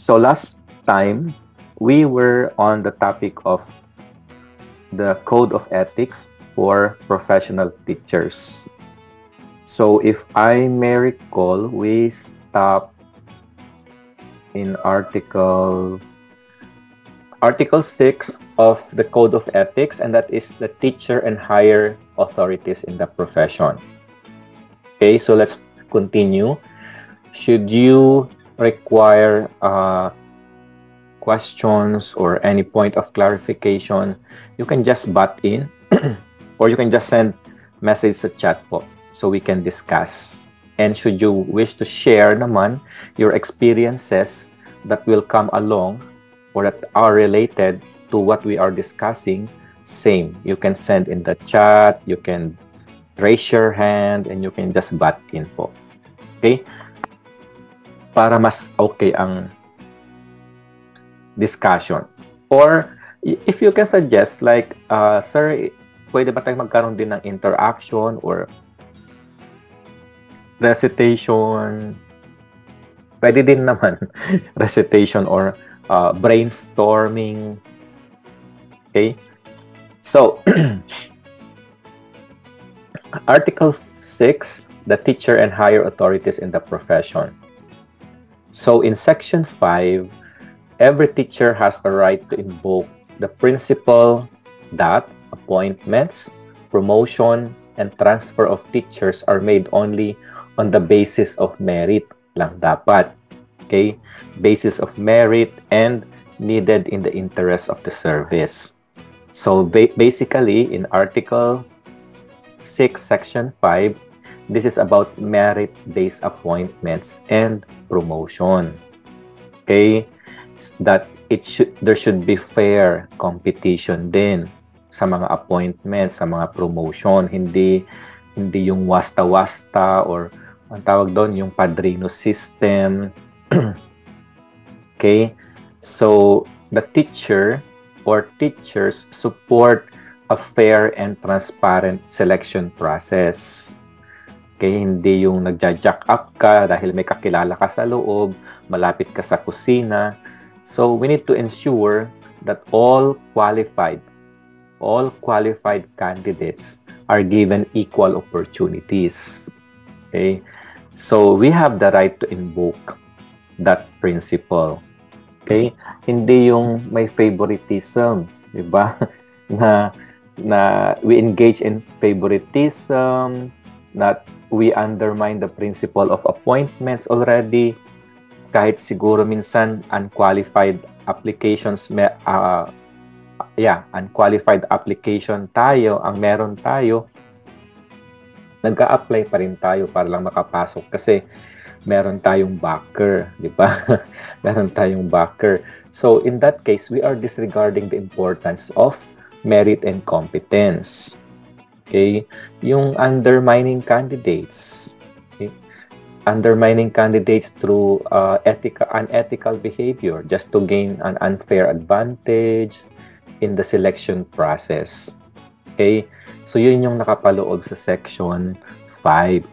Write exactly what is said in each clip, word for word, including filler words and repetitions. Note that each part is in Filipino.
So last time, we were on the topic of the Code of Ethics for Professional Teachers. So if I may recall, we stopped in Article Article six of the Code of Ethics, and that is the teacher and higher authorities in the profession. Okay, so let's continue. Should you require uh, questions or any point of clarification, you can just butt in or you can just send message sa chat po so we can discuss. And should you wish to share naman your experiences that will come along or that are related to what we are discussing, same. You can send in the chat, you can raise your hand, and you can just butt in po. Okay? Para mas okay ang discussion. Or if you can suggest like, uh, sir, pwede ba tayo magkaroon din ng interaction or recitation? Pwede din naman recitation or uh, brainstorming. Okay? So, Article six, the teacher and higher authorities in the profession. So, in Section five, every teacher has a right to invoke the principle that appointments, promotion, and transfer of teachers are made only on the basis of merit lang dapat. Okay? Basis of merit and needed in the interest of the service. So, ba basically, in Article six, Section five, this is about merit-based appointments and promotion. Okay? That it should there should be fair competition din sa mga appointments, sa mga promotion, hindi hindi yung wasta-wasta or ang tawag doon yung padrino system. Okay? So the teacher or teachers support a fair and transparent selection process. Okay, hindi yung nagja-jack up ka dahil may kakilala ka sa loob, malapit ka sa kusina. So we need to ensure that all qualified, all qualified candidates are given equal opportunities. Okay? So we have the right to invoke that principle. Okay? Hindi yung may favoritism, 'di ba? na na we engage in favoritism, that we undermine the principle of appointments already. Kahit siguro minsan unqualified applications, may, uh, yeah, unqualified application tayo, ang meron tayo, nagka-apply pa rin tayo para lang makapasok kasi meron tayong backer, di ba? Meron tayong backer. So, in that case, we are disregarding the importance of merit and competence. Okay? Yung undermining candidates. Okay? Undermining candidates through uh, ethical, unethical behavior just to gain an unfair advantage in the selection process. Okay? So, yun yung nakapaloob sa Section five.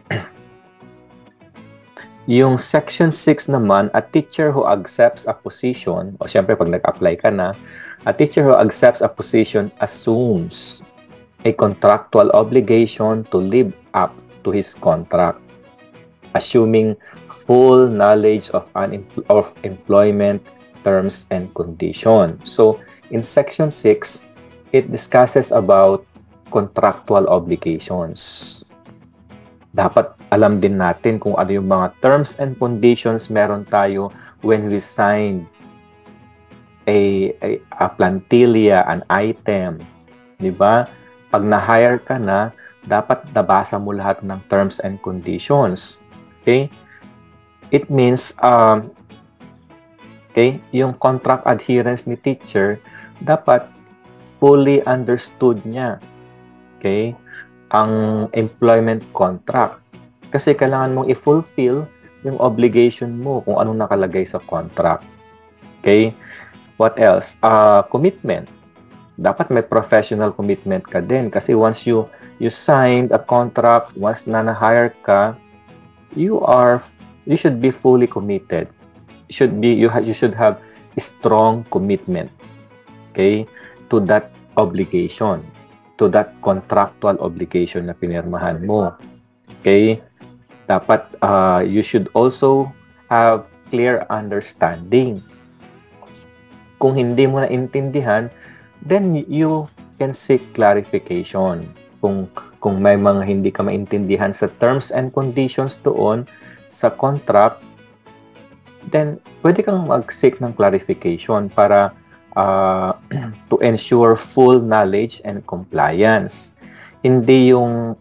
Yung Section six naman, a teacher who accepts a position, o syempre pag nag-apply ka na, a teacher who accepts a position assumes a contractual obligation to live up to his contract, assuming full knowledge of, of employment terms and conditions. So, in Section six, it discusses about contractual obligations. Dapat alam din natin kung ano yung mga terms and conditions meron tayo when we sign a, a, a plantilla, an item. Diba? Pag na-hire ka na, dapat nabasa mo lahat ng terms and conditions. Okay? It means, um, okay, yung contract adherence ni teacher, dapat fully understood niya. Okay? Ang employment contract. Kasi kailangan mong i-fulfill yung obligation mo kung anong nakalagay sa contract. Okay? What else? Uh, commitment. Dapat may professional commitment ka din. Kasi once you you signed a contract, once na na-hire ka, you are, you should be fully committed. should be you, ha you should have strong commitment, okay, to that obligation, to that contractual obligation na pinirmahan mo. Okay? Dapat uh, you should also have clear understanding. Kung hindi mo naintindihan, then you can seek clarification. Kung kung may mga hindi ka maintindihan sa terms and conditions doon sa contract, then pwede kang mag-seek ng clarification para uh, to ensure full knowledge and compliance. Hindi yung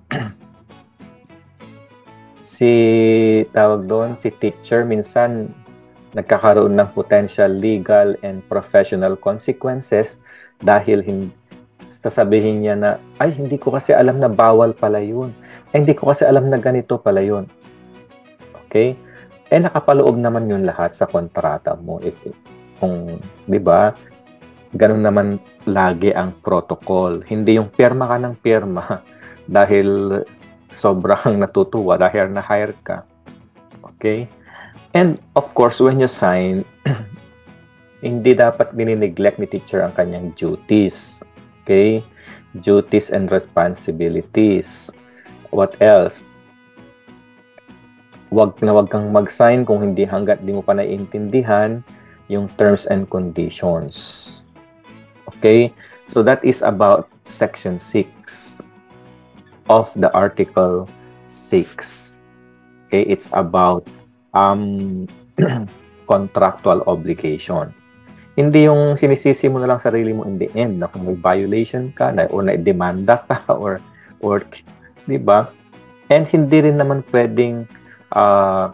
si tawag doon, si teacher minsan nagkakaroon ng potential legal and professional consequences dahil hindi sasabihin niya na, ay, hindi ko kasi alam na bawal pala yun. Ay, hindi ko kasi alam na ganito pala yun. Okay? Eh, nakapaloob naman yun lahat sa kontrata mo. If, kung, di ba, ganun naman lagi ang protocol. Hindi yung pirma ka ng pirma dahil sobrang natutuwa dahil na-hire ka. Okay? And, of course, when you sign, hindi dapat dinineglect ni teacher ang kanyang duties. Okay? Duties and responsibilities. What else? Wag na wag kang mag-sign kung hindi hanggat di mo pa naiintindihan yung terms and conditions. Okay? So that is about section six of the article six. Okay? It's about um contractual obligation. Hindi yung sinisisi mo na lang sarili mo in the end na kung may violation ka na, o na-demanda ka or, or di ba? And hindi rin naman pwedeng uh,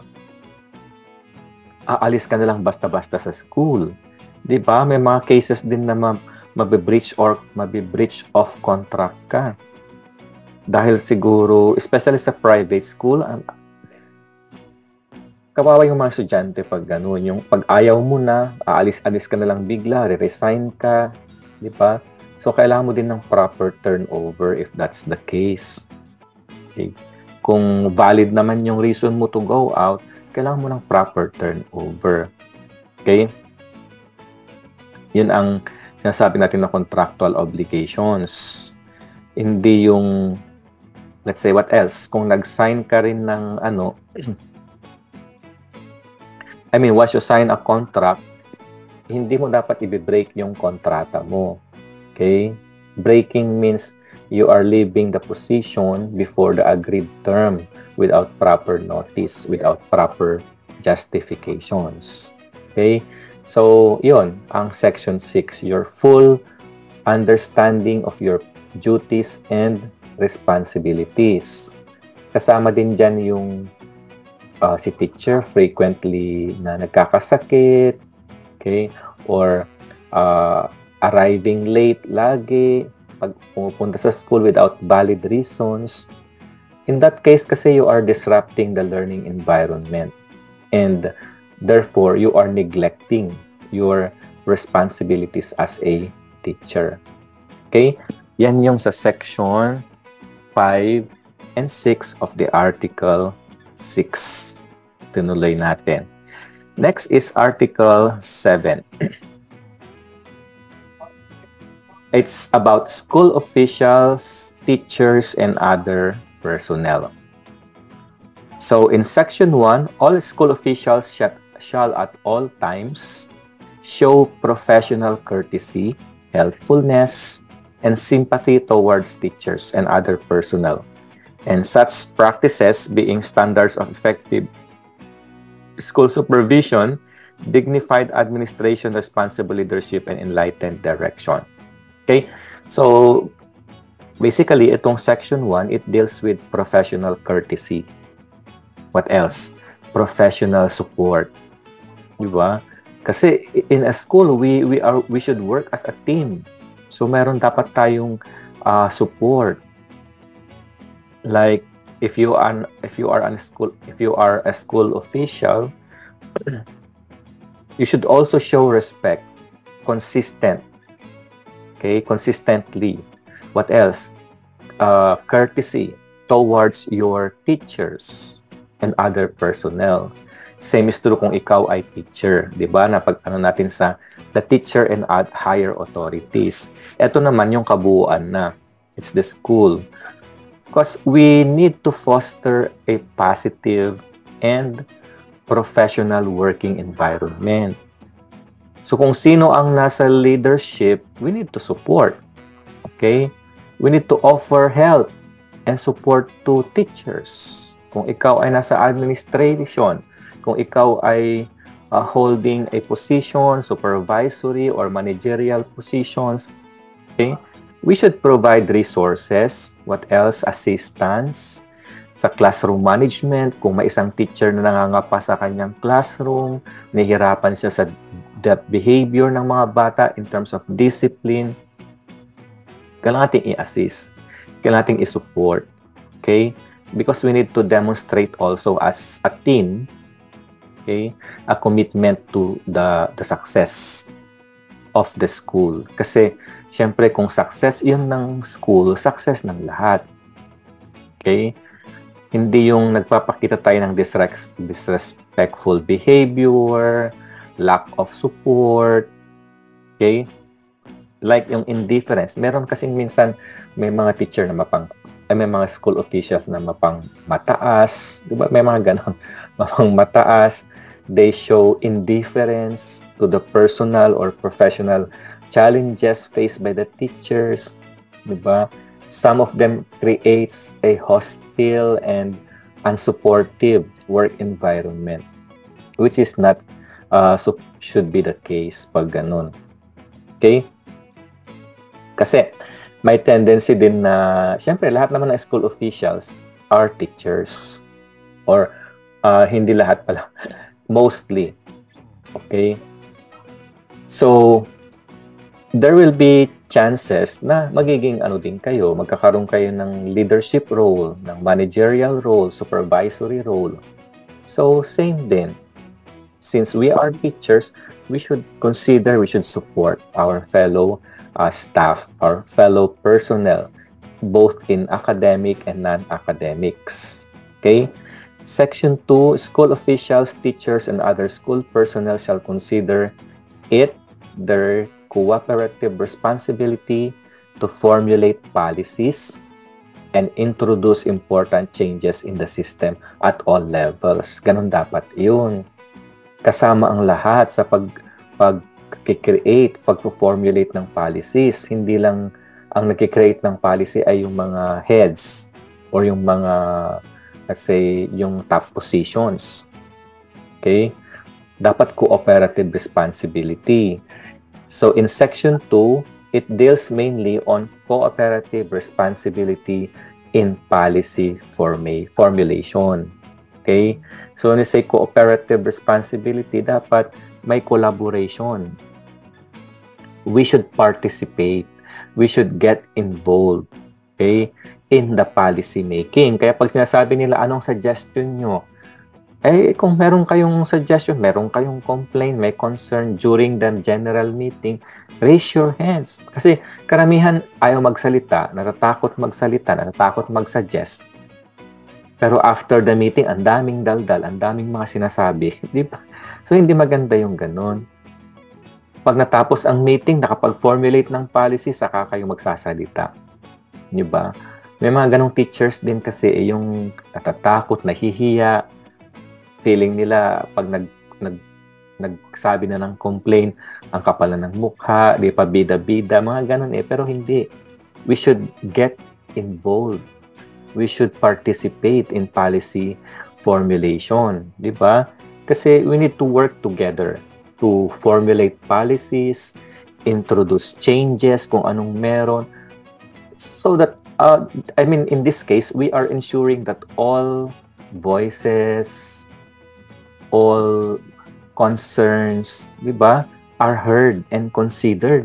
aalis ka na lang basta-basta sa school. Di ba? May mga cases din na ma- mabe-breach or mabe-breach of contract ka. Dahil siguro, especially sa private school, ang kawawa yung mga estudyante pag gano'n. Yung pag ayaw mo na, aalis-alis ka na lang bigla, re-resign ka, di ba? So, kailangan mo din ng proper turnover if that's the case. Okay. Kung valid naman yung reason mo to go out, kailangan mo ng proper turnover. Okay? Yun ang sinasabi natin na contractual obligations. Hindi yung, let's say, what else? Kung nag-sign ka rin ng ano, I mean, once you sign a contract, hindi mo dapat i-break yung kontrata mo. Okay? Breaking means you are leaving the position before the agreed term without proper notice, without proper justifications. Okay? So, yun, ang section six, your full understanding of your duties and responsibilities. Kasama din dyan yung Uh, si teacher frequently na nagkakasakit, okay, or uh, arriving late lagi, pag pumupunta sa school without valid reasons. In that case kasi you are disrupting the learning environment and therefore you are neglecting your responsibilities as a teacher. Okay? Yan yung sa section five and six of the article six. Tinuloy natin. Next is Article seven. It's about school officials, teachers, and other personnel. So, in Section one, all school officials shall, shall at all times show professional courtesy, helpfulness, and sympathy towards teachers and other personnel, and such practices being standards of effective school supervision, dignified administration, responsible leadership, and enlightened direction. Okay? So, basically, itong section one, it deals with professional courtesy. What else? Professional support. Diba? Kasi in a school, we we are we should work as a team. So, meron dapat tayong uh, support. Like if you are if you are a school if you are a school official, you should also show respect, consistent. Okay, consistently. What else? Uh, courtesy towards your teachers and other personnel. Same is true kung ikaw ay teacher, di ba? Napag-ano natin sa the teacher and at higher authorities. Ito naman yung kabuuan na. It's the school. Because we need to foster a positive and professional working environment. So kung sino ang nasa leadership, we need to support. Okay? We need to offer help and support to teachers. Kung ikaw ay nasa administration, kung ikaw ay uh, holding a position, supervisory or managerial positions, okay, we should provide resources, what else, assistance sa classroom management. Kung may isang teacher na nangangapa sa kanyang classroom, nahihirapan siya sa the behavior ng mga bata in terms of discipline, kailangan natin i-assist, kailangan natin i-support, okay? Because we need to demonstrate also as a team, okay, a commitment to the the success of the school. Kasi, syempre, kung success yun ng school, success ng lahat. Okay? Hindi yung nagpapakita tayo ng disres- disrespectful behavior, lack of support, okay? Like yung indifference. Meron kasing minsan may mga teacher na mapang ay may mga school officials na mapang mataas, di ba? May mga ganon, mapang mataas. They show indifference to the personal or professional challenges faced by the teachers, di ba? Some of them creates a hostile and unsupportive work environment, which is not uh, so should be the case pag ganon. Okay? Kasi may tendency din na, syempre, lahat naman ng school officials are teachers. Or, uh, hindi lahat pala. Mostly. Okay? So, there will be chances na magiging ano din kayo, magkakaroon kayo ng leadership role, ng managerial role, supervisory role. So, same din. Since we are teachers, we should consider, we should support our fellow Uh, staff or fellow personnel, both in academic and non-academics. Okay? Section two, school officials, teachers, and other school personnel shall consider it their cooperative responsibility to formulate policies and introduce important changes in the system at all levels. Ganun dapat yun. Kasama ang lahat sa pag, pag create, pag-formulate ng policies. Hindi lang ang nag-create ng policy ay yung mga heads or yung mga, let's say, yung top positions. Okay? Dapat cooperative responsibility. So, in section two, it deals mainly on cooperative responsibility in policy forma- formulation. Okay? So, when you say cooperative responsibility, dapat may collaboration. We should participate. We should get involved, okay, in the policy making. Kaya pag sinasabi nila, anong suggestion nyo? Eh, kung meron kayong suggestion, meron kayong complaint, may concern during the general meeting, raise your hands. Kasi karamihan ayaw magsalita, natatakot magsalita, natatakot mag-suggest. Pero after the meeting, ang daming daldal, ang daming mga sinasabi. Di ba? So, hindi maganda yung ganun. Pag natapos ang meeting, nakapag-formulate ng policy, saka kayo magsasalita. Di ba? May mga ganong teachers din kasi eh, yung natatakot, nahihiya, feeling nila pag nag, nag, nagsabi na ng complaint, ang kapal na ng mukha, di pa bida-bida, mga ganon eh. Pero hindi. We should get involved. We should participate in policy formulation. Di ba? Kasi we need to work together to formulate policies, introduce changes kung anong meron. So that, uh, I mean, in this case, we are ensuring that all voices, all concerns, di ba, are heard and considered.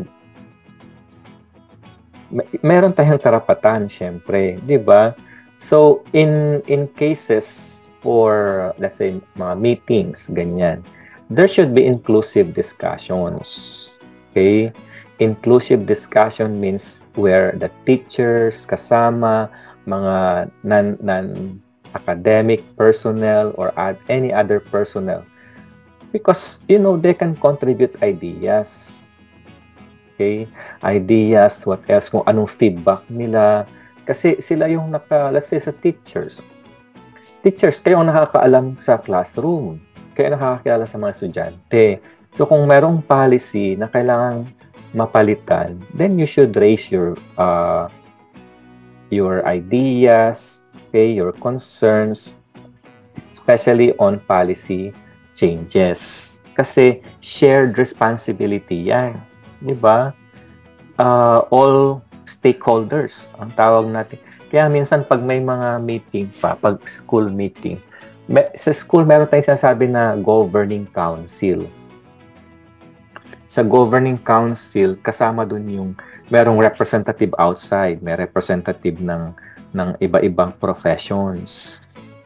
Meron tayong karapatan, syempre, di ba? So, in in cases for, let's say, mga meetings, ganyan, there should be inclusive discussions. Okay? Inclusive discussion means where the teachers kasama, mga non, non academic personnel or add any other personnel. Because, you know, they can contribute ideas. Okay? Ideas, what else, kung anong feedback nila. Kasi sila yung naka, let's say, sa teachers. Teachers, kayo ang nakakaalam sa classroom. Kayo nakakakilala sa mga estudyante. So, kung merong policy na kailangan mapalitan, then you should raise your uh, your ideas, okay, your concerns, especially on policy changes. Kasi shared responsibility yan. Di ba? Uh, all stakeholders, ang tawag natin. Kaya minsan pag may mga meeting pa, pag school meeting, may, sa school meron tayong sinasabi na governing council. Sa governing council, kasama dun yung merong representative outside, may representative ng ng iba-ibang professions.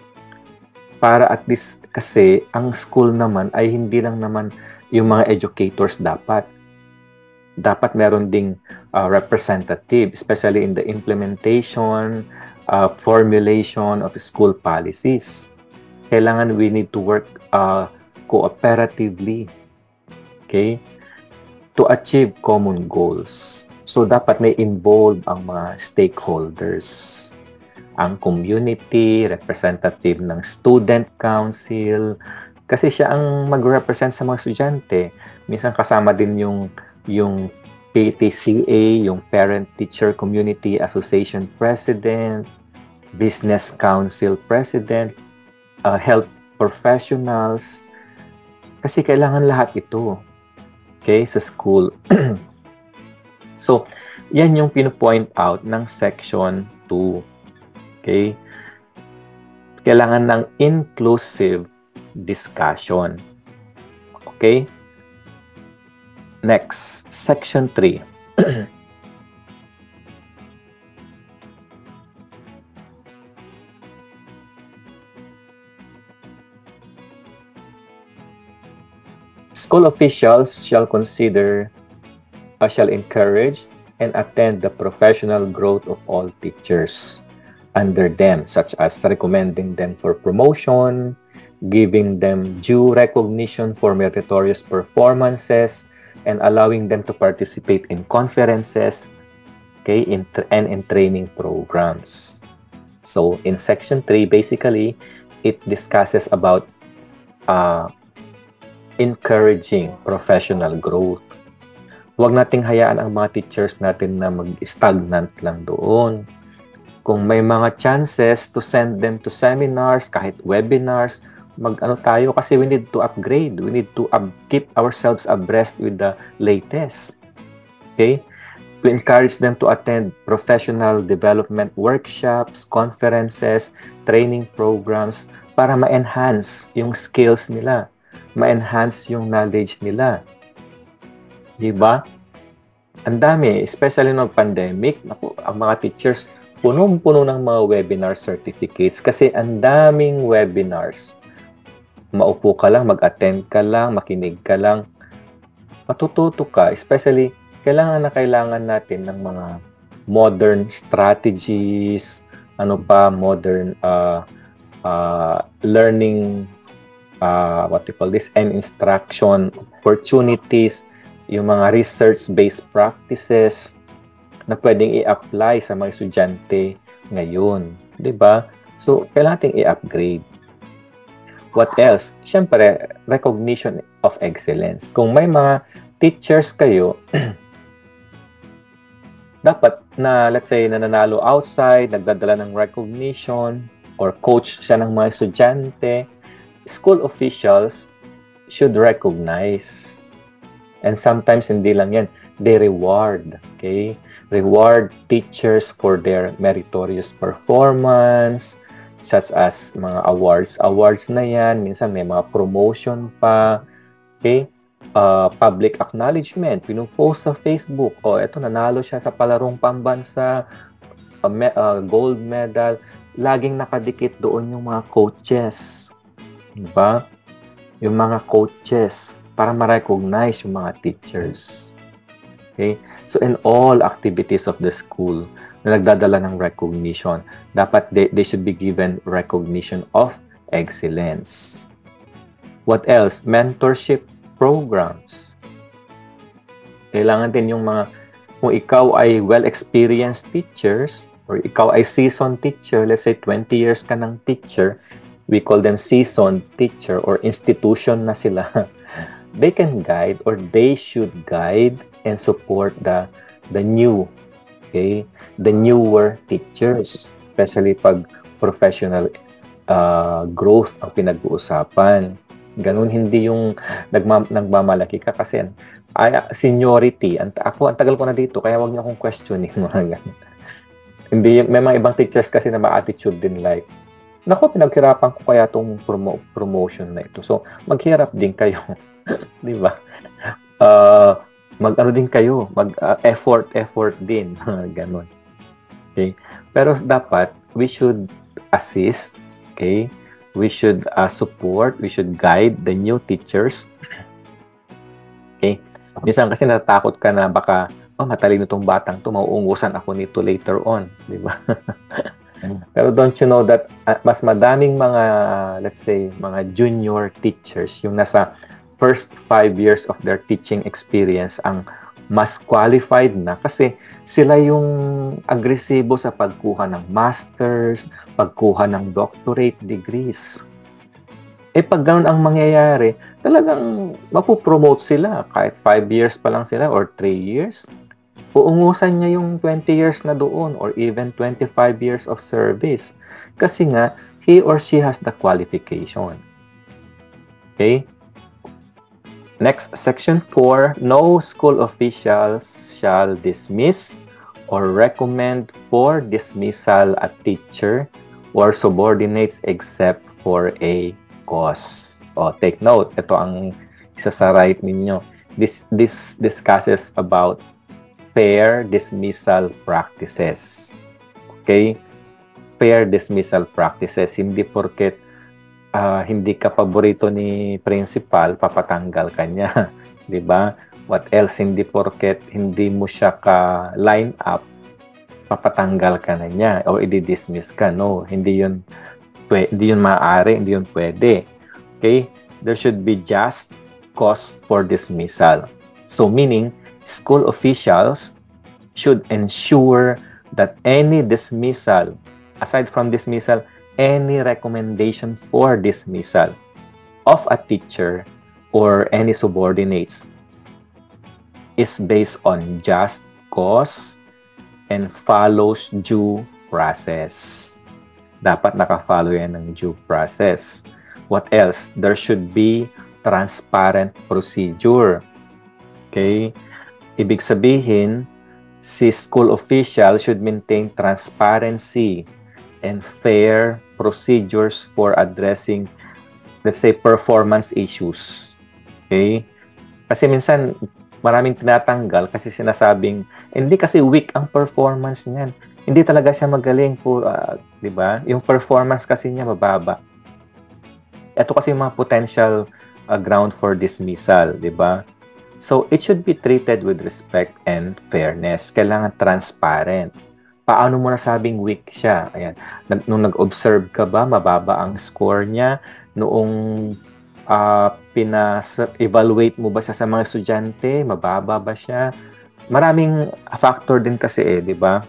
Para at least, kasi ang school naman ay hindi lang naman yung mga educators dapat. Dapat meron ding uh, representative, especially in the implementation, uh, formulation of school policies. Kailangan we need to work uh, cooperatively, okay, to achieve common goals. So, dapat may involve ang mga stakeholders. Ang community, representative ng student council, kasi siya ang mag-represent sa mga estudyante. Minsan kasama din yung, yung P T C A, yung Parent Teacher Community Association President, Business Council President, uh, health professionals. Kasi kailangan lahat ito. Okay, sa school. So, yan yung pinu-point out ng section two. Okay? Kailangan ng inclusive discussion. Okay? Next, section three. School officials shall consider, uh, shall encourage, and attend the professional growth of all teachers under them, such as recommending them for promotion, giving them due recognition for meritorious performances, and allowing them to participate in conferences, okay, in and in training programs. So, in section three, basically, it discusses about uh, encouraging professional growth. Huwag nating hayaan ang mga teachers natin na mag-stagnant lang doon. Kung may mga chances to send them to seminars, kahit webinars, mag-ano tayo kasi we need to upgrade. We need to up keep ourselves abreast with the latest. Okay? To encourage them to attend professional development workshops, conferences, training programs para ma-enhance yung skills nila, ma-enhance yung knowledge nila. Diba? Ang dami, especially no pandemic, naku, ang mga teachers, punong-puno ng mga webinar certificates kasi ang daming webinars. Maupo ka lang, mag-attend ka lang, makinig ka lang, matututo ka. Especially, kailangan na kailangan natin ng mga modern strategies, ano pa, modern uh, uh, learning, uh, what you call this, and instruction opportunities, yung mga research-based practices na pwedeng i-apply sa mga estudyante ngayon. Diba? So, kailangan natin i-upgrade. What else? Siyempre, recognition of excellence. Kung may mga teachers kayo, dapat na, let's say, nananalo outside, nagdadala ng recognition, or coach siya ng mga estudyante, school officials should recognize. And sometimes, hindi lang yan. They reward, okay? Reward teachers for their meritorious performance, such as mga awards. Awards na yan. Minsan may mga promotion pa. Okay? Uh, public acknowledgement. Pinupost sa Facebook. O, oh, eto, nanalo siya sa palarong pambansa. Uh, me uh, gold medal. Laging nakadikit doon yung mga coaches. Diba? Yung mga coaches. Para ma-recognize yung mga teachers. Okay? So, in all activities of the school, na nagdadala ng recognition. Dapat they, they should be given recognition of excellence. What else? Mentorship programs. Kailangan din yung mga, kung ikaw ay well-experienced teachers, or ikaw ay seasoned teacher, let's say twenty years ka ng teacher, we call them seasoned teacher or institution na sila. They can guide or they should guide and support the the new, okay, the newer teachers, especially pag professional uh, growth ang pinag-uusapan. Ganun, hindi yung nagma, nagmamalaki ka kasi ay, seniority. Ang, ako, ang tagal ko na dito, kaya wag niyo akong questioning mga ganun. Hindi, may mga ibang teachers kasi na ma-attitude din like, naku, pinaghirapan ko kaya itong promo promotion na ito. So, maghirap din kayo. Di ba? Uh, mag-ano din kayo, mag-effort, uh, effort din. Ganon. Okay? Pero dapat, we should assist, okay? We should uh, support, we should guide the new teachers. Okay? Minsan kasi natatakot ka na baka, oh, matalino itong batang to, mauungusan ako nito later on. Di ba? Pero don't you know that uh, mas madaming mga, let's say, mga junior teachers, yung nasa first five years of their teaching experience, ang mas qualified na kasi sila yung agresibo sa pagkuha ng masters, pagkuha ng doctorate degrees. Eh pag ganun ang mangyayari, talagang mapupromote sila kahit five years pa lang sila or three years. Uungusan niya yung twenty years na doon or even twenty-five years of service. Kasi nga, he or she has the qualification. Okay? Next, section four, no school officials shall dismiss or recommend for dismissal a teacher or subordinates except for a cause. O, take note, ito ang isa sa right ninyo. This, this discusses about fair dismissal practices. Okay? Fair dismissal practices. Hindi porket uh, hindi ka paborito ni principal, papatanggal ka niya. Diba? What else? Hindi porket hindi mo siya ka line up, papatanggal ka na niya o i-dismiss ka. No, hindi yun, pwede, hindi yun maaari, hindi yun pwede. Okay? There should be just cause for dismissal. So, meaning, school officials should ensure that any dismissal, aside from dismissal, any recommendation for dismissal of a teacher or any subordinates is based on just cause and follows due process. Dapat nakafollow yan ng due process. What else? There should be transparent procedure. Okay? Ibig sabihin, si school official should maintain transparency and fair procedures for addressing, let's say, performance issues. Okay? Kasi minsan, maraming tinatanggal kasi sinasabing, hindi kasi weak ang performance niyan. Hindi talaga siya magaling po, uh, di ba? Yung performance kasi niya mababa. Ito kasi yung mga potential uh, ground for dismissal, di ba? So, it should be treated with respect and fairness. Kailangan transparent. Paano mo nasabing weak siya? Ayan. Nag, nung nag-observe ka ba, mababa ang score niya? Noong uh, pinas-evaluate mo ba siya sa mga estudyante? Mababa ba siya? Maraming factor din kasi eh, di ba?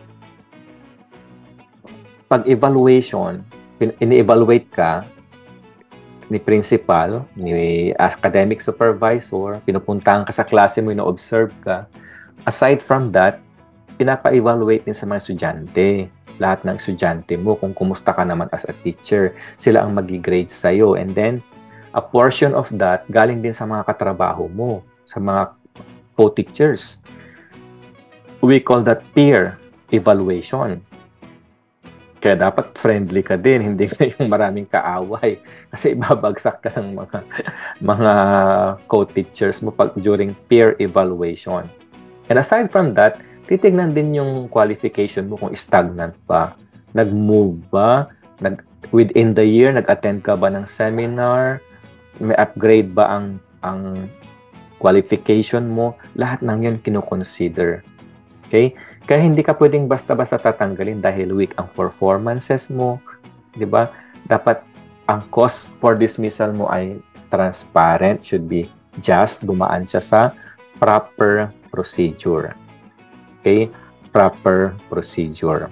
Pag evaluation, ini-evaluate ka, ni principal, ni academic supervisor, pinupuntahan ka sa klase mo, ino-observe ka. Aside from that, pinapa-evaluate din sa mga estudyante. Lahat ng estudyante mo, kung kumusta ka naman as a teacher, sila ang mag-grade sa'yo. And then, a portion of that, galing din sa mga katrabaho mo, sa mga co-teachers. We call that peer evaluation. Kaya dapat friendly ka din, hindi na yung maraming kaaway. Kasi ibabagsak ka ng mga, mga co-teachers mo pag during peer evaluation. And aside from that, titignan din yung qualification mo kung stagnant pa. Nag-move ba? Nag, within the year, nag-attend ka ba ng seminar? May upgrade ba ang, ang qualification mo? Lahat ng yun kinoconsider. Okay? Kaya hindi ka pwedeng basta-basta tatanggalin dahil weak ang performances mo, 'di ba? Dapat ang cause for dismissal mo ay transparent, should be just, dumaan siya sa proper procedure. Okay? Proper procedure.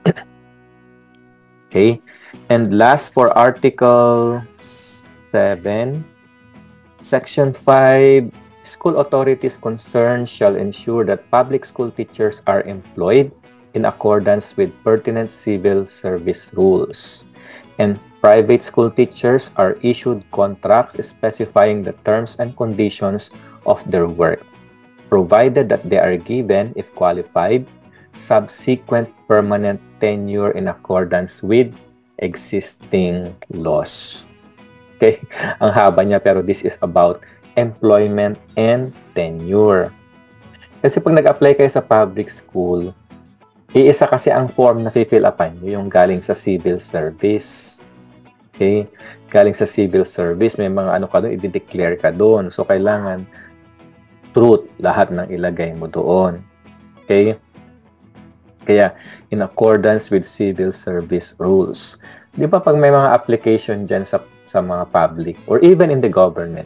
Okay? And last, for Article seven, Section five, school authorities concerned shall ensure that public school teachers are employed in accordance with pertinent civil service rules. And private school teachers are issued contracts specifying the terms and conditions of their work, provided that they are given, if qualified, subsequent permanent tenure in accordance with existing laws. Okay? Ang haba niya, pero this is about employment and tenure. Kasi pag nag-apply kayo sa public school, iisa kasi ang form na fill upan nyo, yung galing sa civil service. Okay? Galing sa civil service, may mga ano ka doon, i-declare ka doon. So, kailangan truth, lahat ng ilagay mo doon. Okay? Kaya, in accordance with civil service rules. Di ba pag may mga application dyan sa, sa mga public or even in the government,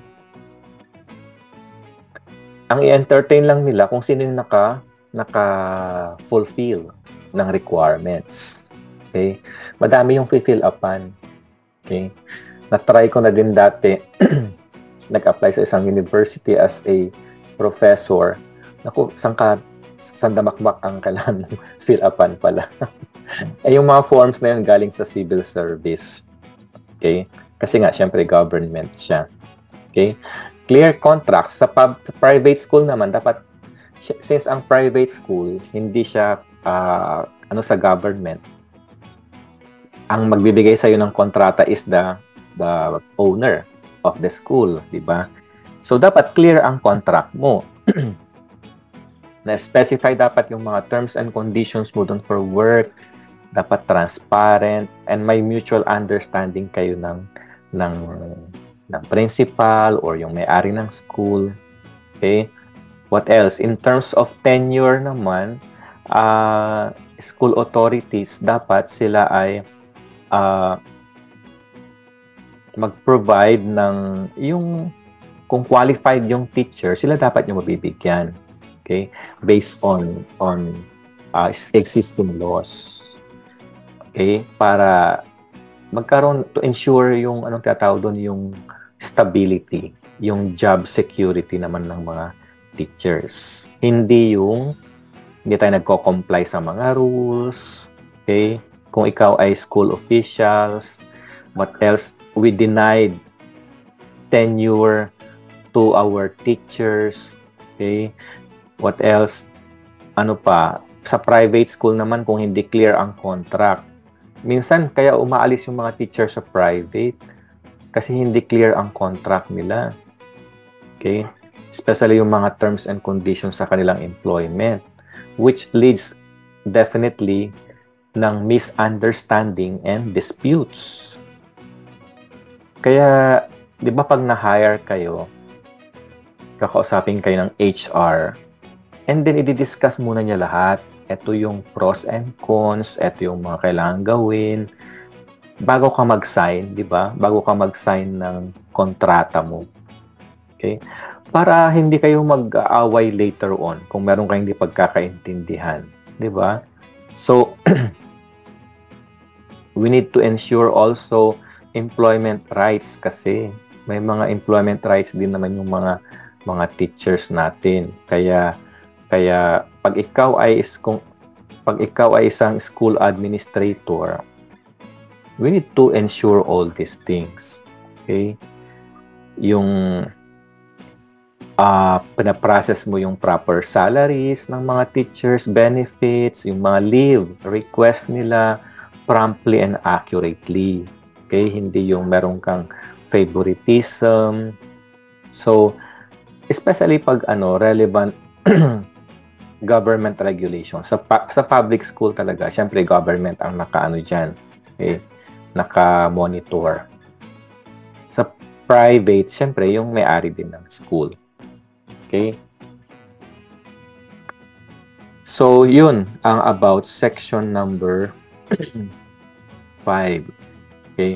ang i-entertain lang nila kung sino yung naka, naka-fulfill ng requirements. Okay? Madami yung fill upan. Okay? Na-try ko na din dati, nag-apply sa isang university as a professor. Naku, saan ka, saan damakmak ang kailangan fill upan pala. Eh, yung mga forms na yun galing sa civil service. Okay? Kasi nga, syempre, government siya. Okay? Clear contracts. Sa, pub, sa private school naman, dapat, since ang private school, hindi siya, uh, ano sa government, ang magbibigay sa'yo ng kontrata is the, the owner of the school, di ba? So, dapat clear ang contract mo. Na-specify dapat yung mga terms and conditions mo dun for work, dapat transparent, and may mutual understanding kayo ng ng ng principal or yung may-ari ng school. Okay? What else? In terms of tenure naman, uh, school authorities, dapat sila ay uh, mag-provide ng yung kung qualified yung teacher, sila dapat yung mabibigyan. Okay? Based on on uh, existing laws. Okay? Para magkaroon, to ensure yung, anong tatawag doon, yung stability, yung job security naman ng mga teachers. Hindi yung, hindi tayo nagko-comply sa mga rules. Okay? Kung ikaw ay school officials, what else? We denied tenure to our teachers. Okay? What else? Ano pa? Sa private school naman, kung hindi clear ang contract, minsan, kaya umaalis yung mga teacher sa private kasi hindi clear ang contract nila. Okay? Especially yung mga terms and conditions sa kanilang employment, which leads definitely ng misunderstanding and disputes. Kaya, di ba pag na-hire kayo, kakausapin kayo ng H R, and then i-discuss muna niya lahat. Ito yung pros and cons, ito yung mga kailangan gawin. Bago ka mag-sign, di ba? Bago ka mag-sign ng kontrata mo. Okay? Para hindi kayo mag-aaway later on kung meron kayong hindi pagkakaintindihan. Di ba? So, we need to ensure also employment rights kasi may mga employment rights din naman yung mga mga teachers natin. Kaya Kaya pag ikaw ay kung pag ikaw ay isang school administrator, we need to ensure all these things. Okay? Yung uh, pinaprocess mo yung proper salaries ng mga teachers, benefits, yung mga leave request nila promptly and accurately. Okay? Hindi yung meron kang favoritism. So, especially pag ano relevant government regulation. Sa, sa public school talaga, syempre government ang nakaano dyan. Okay? Naka-monitor. Sa private, syempre yung may-ari din ng school. Okay? So, yun ang about section number five. Okay.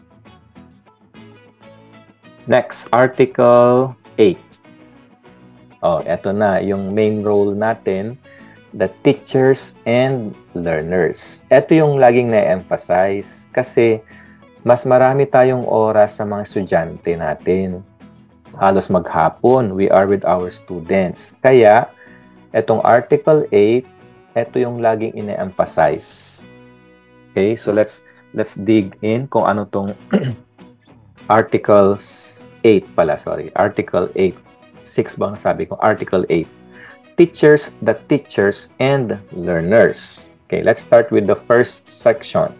Next, Article eight. Oh, eto na, yung main role natin, the teachers and learners. Ito yung laging na-emphasize kasi mas marami tayong oras sa mga estudyante natin. Halos maghapon, we are with our students. Kaya, etong Article eight, ito yung laging ine-emphasize. Okay, so let's let's dig in kung ano tong Articles eight pala, sorry. Article eight. six bang sabi ko? Article eight. Teachers, the teachers, and learners. Okay, let's start with the first section.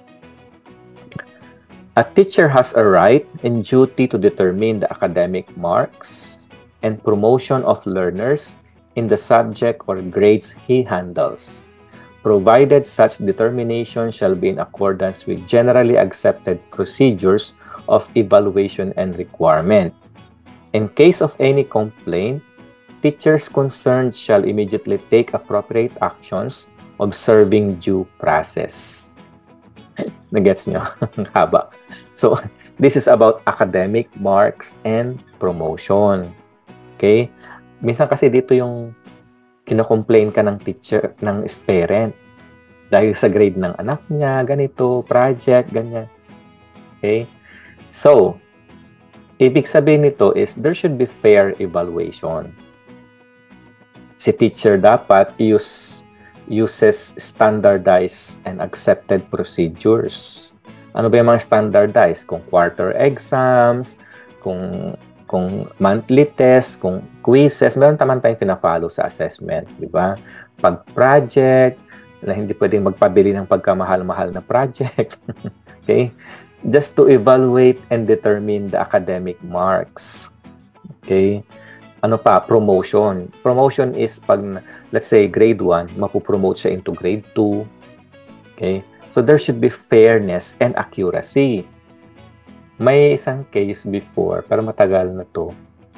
A teacher has a right and duty to determine the academic marks and promotion of learners in the subject or grades he handles, provided such determination shall be in accordance with generally accepted procedures of evaluation and requirement. In case of any complaint, teachers concerned shall immediately take appropriate actions, observing due process. Nagets nyo? Haba. So, this is about academic marks and promotion. Okay? Minsan kasi dito yung kino-complain ka ng teacher, ng parent. Dahil sa grade ng anak niya, ganito, project, ganyan. Okay? So, ibig sabihin nito is there should be fair evaluation. Si teacher dapat use uses standardized and accepted procedures. Ano ba yung mga standardized? Kung quarter exams, kung kung monthly test, kung quizzes, meron naman tayong pina-follow sa assessment, di ba? Pag project, na hindi pwedeng magpabili ng pagkamahal-mahal na project. Okay? Just to evaluate and determine the academic marks. Okay? Ano pa? Promotion. Promotion is pag, let's say, grade one, mapupromote siya into grade two. Okay? So, there should be fairness and accuracy. May isang case before, pero matagal na to.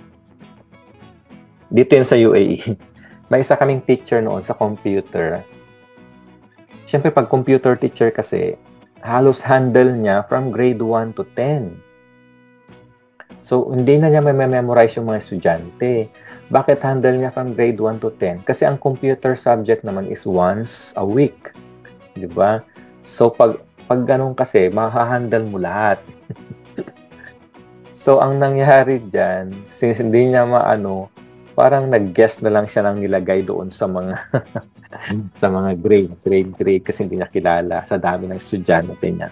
Dito yun sa U A E. May isa kaming teacher noon sa computer. Siyempre, pag computer teacher kasi, halos handle niya from grade one to ten. So, hindi na niya may-memorize yung mga estudyante. Bakit handle niya from grade one to ten? Kasi ang computer subject naman is once a week. Di ba? So, pag, pag ganun kasi, mahahandle mo lahat. So, ang nangyari dyan, since hindi niya maano, parang nag-guess na lang siya ng nilagay doon sa mga sa mga grade, grade, grade, kasi hindi niya kilala sa dami ng estudyante niya.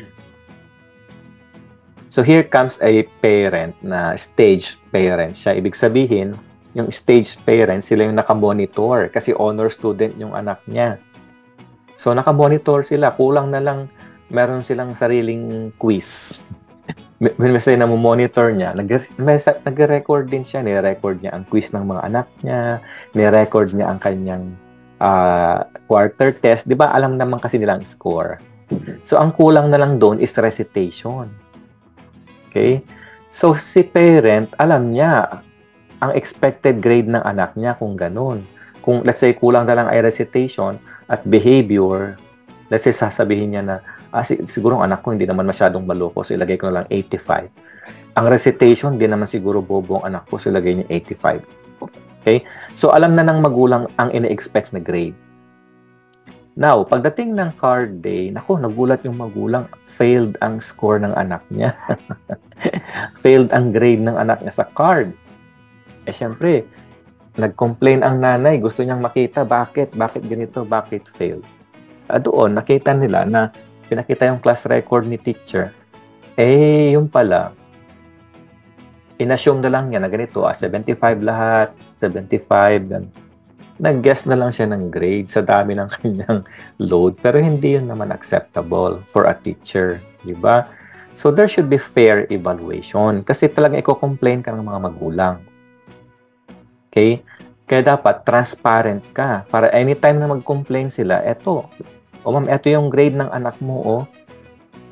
So, here comes a parent na stage parent siya. Ibig sabihin, yung stage parent, sila yung nakamonitor kasi honor student yung anak niya. So, nakamonitor sila. Kulang na lang, meron silang sariling quiz. When we say na monitor niya, nag-record din siya. Ni-record niya ang quiz ng mga anak niya. Ni-record niya ang kanyang uh, quarter test. Di ba, alam naman kasi nilang score. So, ang kulang na lang doon is recitation. Okay? So, si parent, alam niya ang expected grade ng anak niya kung ganun. Kung, let's say, kulang na lang ay recitation at behavior, let's say, sasabihin niya na, ah, siguro ang anak ko hindi naman masyadong maloko, so ilagay ko na lang eighty-five. Ang recitation, di naman siguro bobo ang anak ko, so ilagay niya eighty-five. Okay? So, alam na ng magulang ang ine-expect na grade. Now, pagdating ng card day, naku, nagulat yung magulang, failed ang score ng anak niya. Failed ang grade ng anak niya sa card. Eh, syempre, nag-complain ang nanay, gusto niyang makita, bakit, bakit ganito, bakit failed. Uh, doon, nakita nila na pinakita yung class record ni teacher, eh, yung pala, inassume na lang niya na ganito, ah, seventy-five lahat, seventy-five, ganun. Nag-guess na lang siya ng grade sa dami ng kanyang load, pero hindi yun naman acceptable for a teacher, di ba? So, there should be fair evaluation kasi talagang i-complain ka ng mga magulang. Okay? Kaya dapat transparent ka para anytime na mag-complain sila, eto, o ma'am, eto yung grade ng anak mo, oh.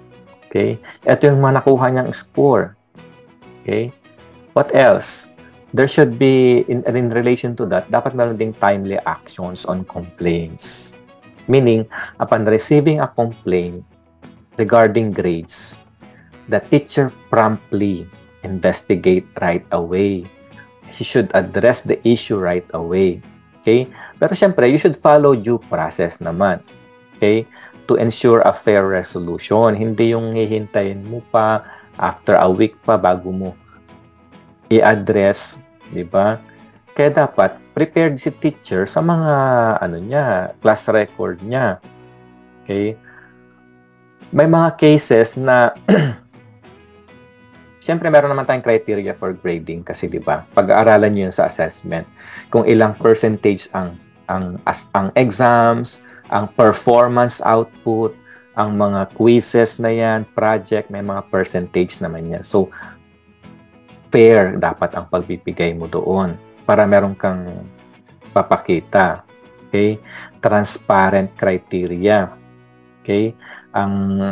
Okay? Eto yung mga nakuha niyang score. Okay? What else? there should be, in, in relation to that, dapat meron ding timely actions on complaints. Meaning, upon receiving a complaint regarding grades, the teacher promptly investigate right away. He should address the issue right away. Okay? Pero syempre, you should follow due process naman. Okay? To ensure a fair resolution. Hindi yung hihintayin mo pa after a week pa bago mo i-address, di ba? Kaya dapat prepared si teacher sa mga ano niya, class record niya. Okay? May mga cases na siyempre meron naman tayong criteria for grading kasi 'di ba? Pag-aaralan niyo 'yun sa assessment. Kung ilang percentage ang ang as, ang exams, ang performance output, ang mga quizzes na 'yan, project, may mga percentage naman 'yan. So fair dapat ang pagbibigay mo doon para meron kang papakita. Okay? Transparent criteria. Okay? Ang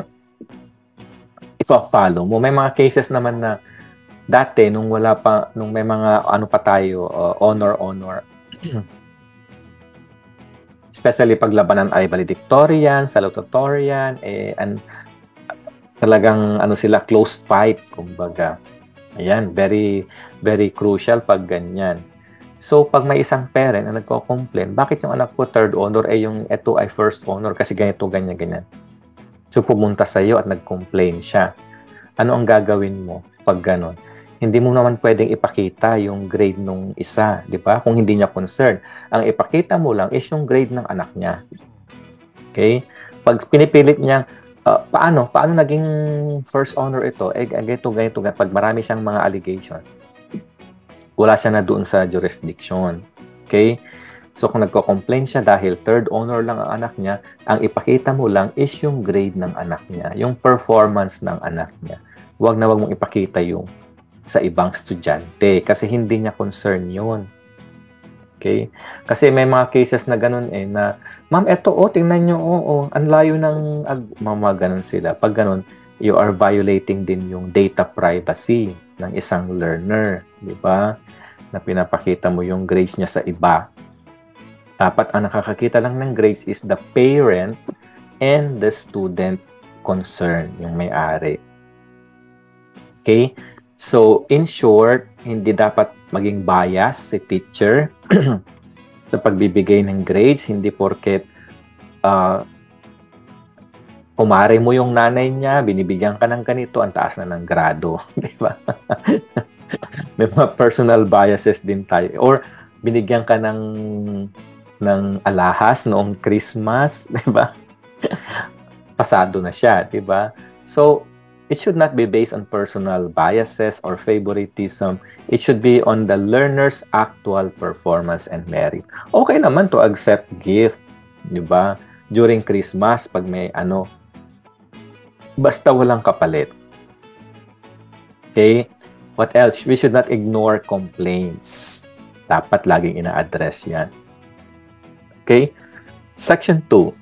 i-follow mo. May mga cases naman na dati nung wala pa, nung may mga ano pa tayo, uh, honor honor. Especially pag labanan ay valedictorian, salutatorian, eh and talagang ano sila close fight kumbaga. Ayan, very, very crucial pag ganyan. So, pag may isang parent na nagko-complain, bakit yung anak ko third honor, eh yung ito ay first honor kasi ganito, ganyan, ganyan. So, pumunta sa iyo at nag-complain siya. Ano ang gagawin mo pag ganon? Hindi mo naman pwedeng ipakita yung grade nung isa, di ba? Kung hindi niya concerned. Ang ipakita mo lang is yung grade ng anak niya. Okay? Pag pinipilit niya, Uh, paano? Paano naging first honor ito? Eh, ganito, ganito, ganito. Pag marami siyang mga allegation, wala siya na doon sa jurisdiction. Okay? So, kung nagko-complain siya dahil third honor lang ang anak niya, ang ipakita mo lang is yung grade ng anak niya, yung performance ng anak niya. Huwag na huwag mong ipakita yung sa ibang estudyante kasi hindi niya concern yun. Okay? Kasi may mga cases na ganun eh, na, ma'am, eto, oh, tingnan nyo, oo, oh, oh, ang layo ng, ag mga ganun sila. Pag ganun, you are violating din yung data privacy ng isang learner, di ba? Na pinapakita mo yung grades niya sa iba. Dapat ang nakakakita lang ng grades is the parent and the student concerned, yung may-ari. Okay? So, in short, hindi dapat maging bias si teacher sa pagbibigay ng grades. Hindi porket uh, kumare mo yung nanay niya, binibigyan ka ng ganito, ang taas na ng grado. Di ba? May mga personal biases din tayo. Or binigyan ka ng, ng alahas noong Christmas. Di ba? Pasado na siya. Di ba? So, it should not be based on personal biases or favoritism. It should be on the learner's actual performance and merit. Okay naman to accept gift, di ba? During Christmas, pag may ano, basta walang kapalit. Okay? What else? We should not ignore complaints. Dapat laging ina-address yan. Okay? Section two.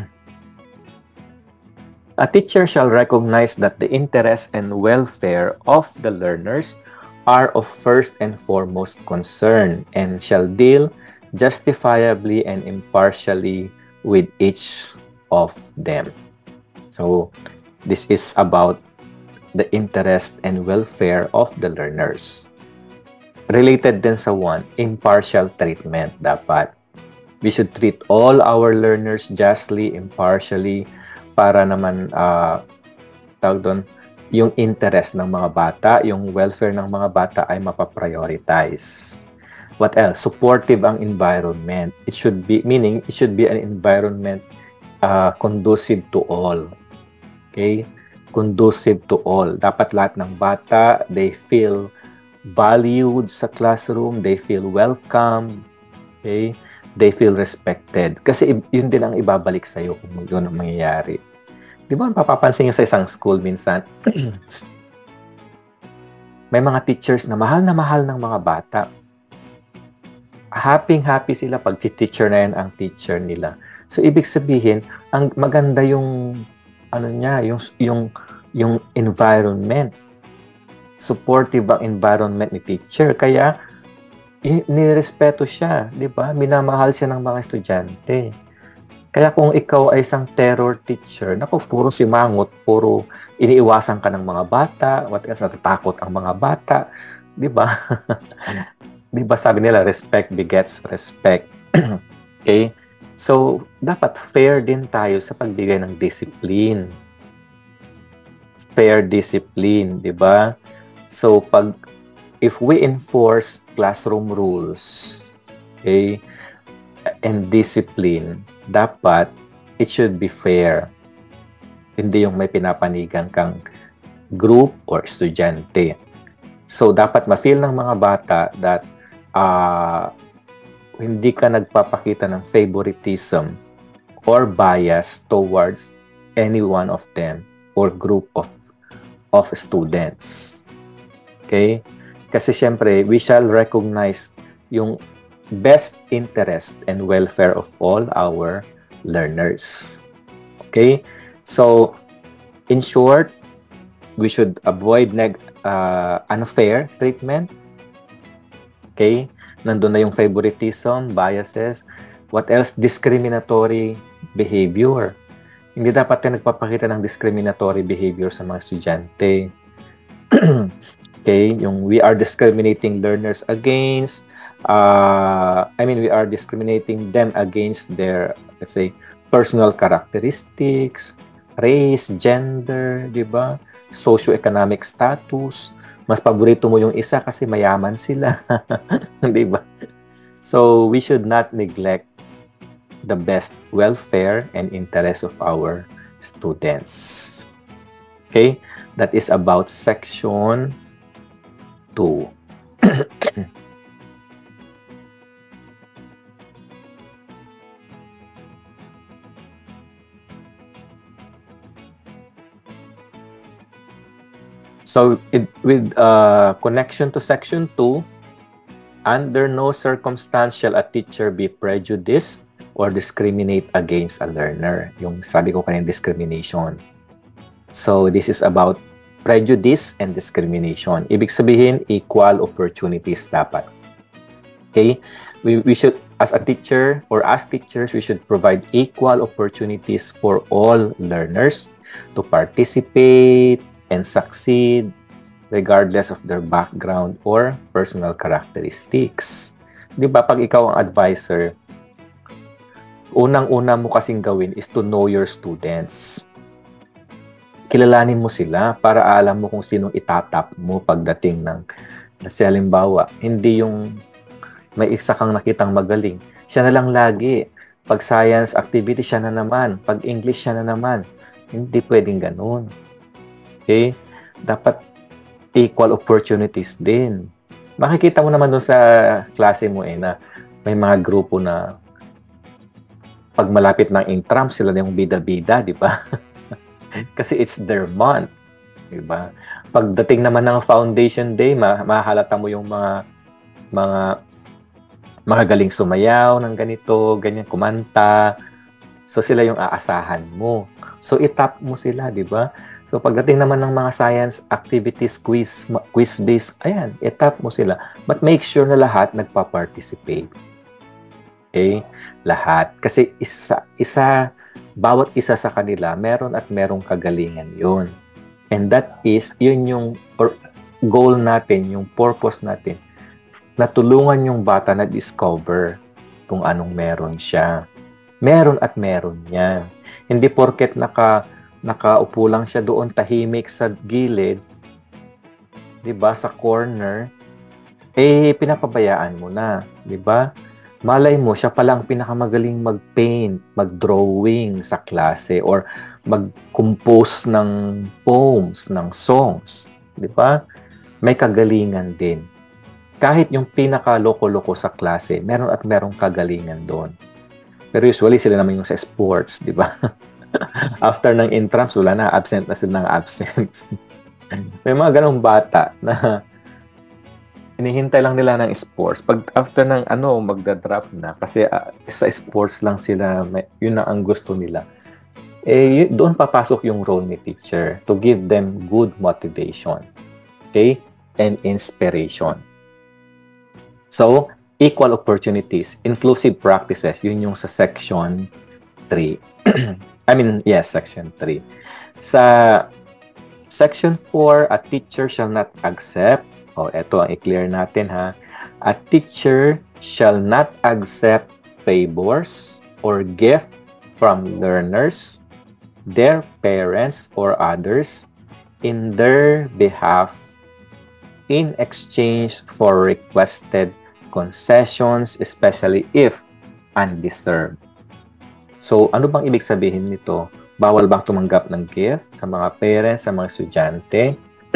A teacher shall recognize that the interest and welfare of the learners are of first and foremost concern and shall deal justifiably and impartially with each of them. So, this is about the interest and welfare of the learners. Related din sa one, impartial treatment dapat. We should treat all our learners justly, impartially, para naman, uh, tawag doon, yung interest ng mga bata, yung welfare ng mga bata ay mapaprioritize. What else? Supportive ang environment. It should be, meaning, it should be an environment uh, conducive to all. Okay? Conducive to all. Dapat lahat ng bata, they feel valued sa classroom, they feel welcome, okay? They feel respected. Kasi yun din ang ibabalik sa'yo kung yun ang mangyayari. Di ba, papapansin nyo sa isang school minsan, may mga teachers na mahal na mahal ng mga bata. Happy-happy sila pag teacher na yan ang teacher nila. So, ibig sabihin, ang maganda yung, ano niya, yung, yung, yung environment. Supportive ang environment ni teacher. Kaya, i- nirespeto siya, di ba? Minamahal siya ng mga estudyante. Kaya kung ikaw ay isang terror teacher, naku, puro simangot, puro iniiwasan ka ng mga bata, what else, natatakot ang mga bata, di ba? Di ba sabi nila, respect begets respect. Okay? So, dapat fair din tayo sa pagbigay ng discipline. Fair discipline, di ba? So, pag, if we enforce classroom rules, okay, and discipline, dapat it should be fair. Hindi yung may pinapanigan kang group or estudyante. So, dapat ma-feel ng mga bata that uh, hindi ka nagpapakita ng favoritism or bias towards any one of them or group of of students. Okay? Kasi syempre, we shall recognize yung best interest and welfare of all our learners. Okay? So, in short, we should avoid neg uh, unfair treatment. Okay? Nandun na yung favoritism, biases. What else? Discriminatory behavior. Hindi dapat tayo nagpapakita ng discriminatory behavior sa mga estudyante. Okay? Yung we are discriminating learners against, uh, I mean, we are discriminating them against their, let's say, personal characteristics, race, gender, di ba? Socioeconomic status. Mas paborito mo yung isa kasi mayaman sila. Di ba? So, we should not neglect the best welfare and interest of our students. Okay? That is about section two. So, it, with uh, connection to section two, under no circumstance shall a teacher be prejudiced or discriminate against a learner. Yung sabi ko kanina, discrimination. So, this is about prejudice and discrimination. Ibig sabihin, equal opportunities dapat. Okay? We, we should, as a teacher or as teachers, we should provide equal opportunities for all learners to participate and succeed regardless of their background or personal characteristics. Di ba, pag ikaw ang advisor, unang-una mo kasing gawin is to know your students. Kilalanin mo sila para alam mo kung sinong itatap mo pagdating ng, kasi halimbawa, hindi yung may isa kang nakitang magaling. Siya na lang lagi. Pag science activity, siya na naman. Pag English, siya na naman. Hindi pwedeng ganun. Okay? Dapat equal opportunities din. Makikita mo naman doon sa klase mo eh na may mga grupo na pag malapit ng intram, sila na yung bida-bida, di ba? Kasi it's their month. Di ba? Pagdating naman ng foundation day, ma mahalata mo yung mga mga mga galing sumayaw ng ganito, ganyan, kumanta. So, sila yung aasahan mo. So, itap mo sila, di ba? So, pagdating naman ng mga science activities, quiz, quiz-based, ayan, itap mo sila. But make sure na lahat nagpa-participate. Okay? Lahat. Kasi isa, isa, bawat isa sa kanila, meron at merong kagalingan yun. And that is, yun yung or, goal natin, yung purpose natin, na tulungan yung bata na discover kung anong meron siya. Meron at meron yan. Hindi porket naka, nakaupo lang siya doon tahimik sa gilid, di ba, sa corner, eh, pinapabayaan mo na, di ba? Malay mo, siya palang pinakamagaling mag-paint, mag-drawing sa klase, or mag-compose ng poems, ng songs, di ba? May kagalingan din. Kahit yung pinaka-loko-loko sa klase, meron at merong kagalingan doon. Pero usually, sila naman yung sa sports, di ba? After ng intrams, wala na, absent na sila ng absent. May mga ganong bata na hinihintay lang nila ng sports. Pag after ng ano, magda-drop na, kasi uh, sa sports lang sila, may, yun na ang gusto nila. Eh, yun, doon papasok yung role ni teacher to give them good motivation. Okay? And inspiration. So, equal opportunities, inclusive practices, yun yung sa section three. I mean, yes, section three. Sa section four, a teacher shall not accept, o oh, eto ang i-clear natin ha, a teacher shall not accept favors or gift from learners, their parents, or others in their behalf in exchange for requested concessions, especially if undeserved. So, ano bang ibig sabihin nito? Bawal bang tumanggap ng gift sa mga parents, sa mga estudyante?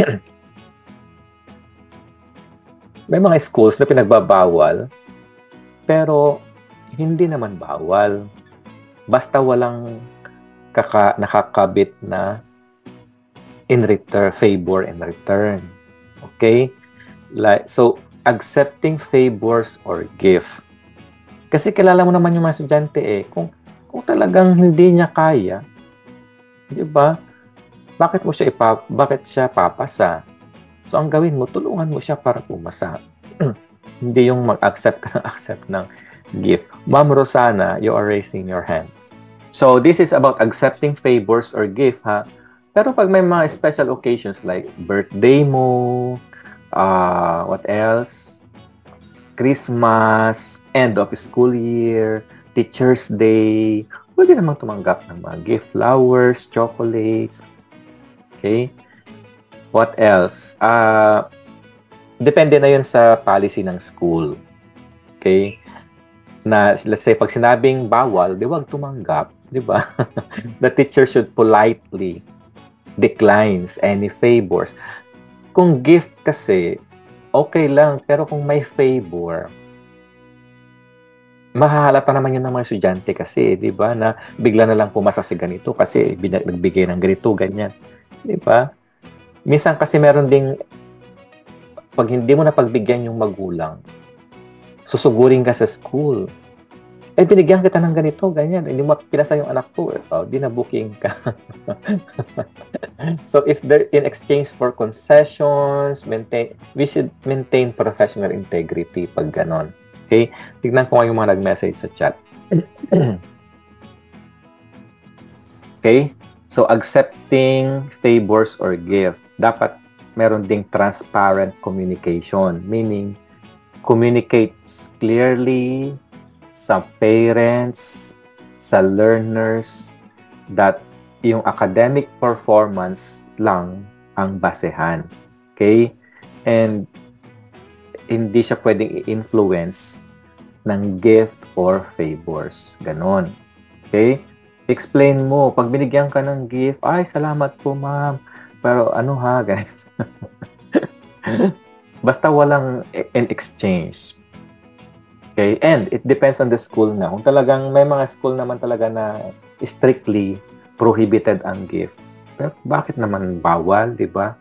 May mga schools na pinagbabawal, pero hindi naman bawal. Basta walang kaka nakakabit na in return, favor in return. Okay? Like, so, accepting favors or gift. Kasi kilala mo naman yung mga estudyante eh. Kung, kung talagang hindi niya kaya, di ba? Bakit mo siya ipa, bakit siya papasa? So, ang gawin mo, tulungan mo siya para pumasa. Hindi yung mag-accept ka ng accept ng gift. Ma'am Rosana, you are raising your hand. So, this is about accepting favors or gift, ha? Pero pag may mga special occasions like birthday mo, uh, what else? Christmas, end of school year, Teacher's Day, pwede namang tumanggap ng mga gift, flowers, chocolates. Okay? What else? Uh, depende na yun sa policy ng school. Okay? Na, let's say, pag sinabing bawal, di wag tumanggap. Di ba? The teacher should politely declines any favors. Kung gift kasi, okay lang. Pero kung may favor, mahahalata naman yun ng mga estudyante kasi, di ba? Na bigla na lang pumasa si ganito kasi nagbigay ng ganito, ganyan. Di ba? Minsan kasi meron ding, pag hindi mo na pagbigyan yung magulang, susugurin ka sa school. Eh, binigyan kita ng ganito, ganyan. Hindi mo pinasa yung anak ko. Oh, di na booking ka. So, if they're in exchange for concessions, maintain, we should maintain professional integrity pag ganon. Okay? Tignan ko nga yung mga nag-message sa chat. Okay? So, accepting favors or gift, dapat meron ding transparent communication. Meaning, communicates clearly sa parents, sa learners, that yung academic performance lang ang basehan. Okay? And hindi siya pwedeng i-influence ng gift or favors. Ganon. Okay? Explain mo. Pag binigyan ka ng gift, ay, salamat po, ma'am. Pero ano ha, ganito. Basta walang in exchange. Okay? And it depends on the school na. Kung talagang may mga school naman talaga na strictly prohibited ang gift. Pero bakit naman bawal, di ba?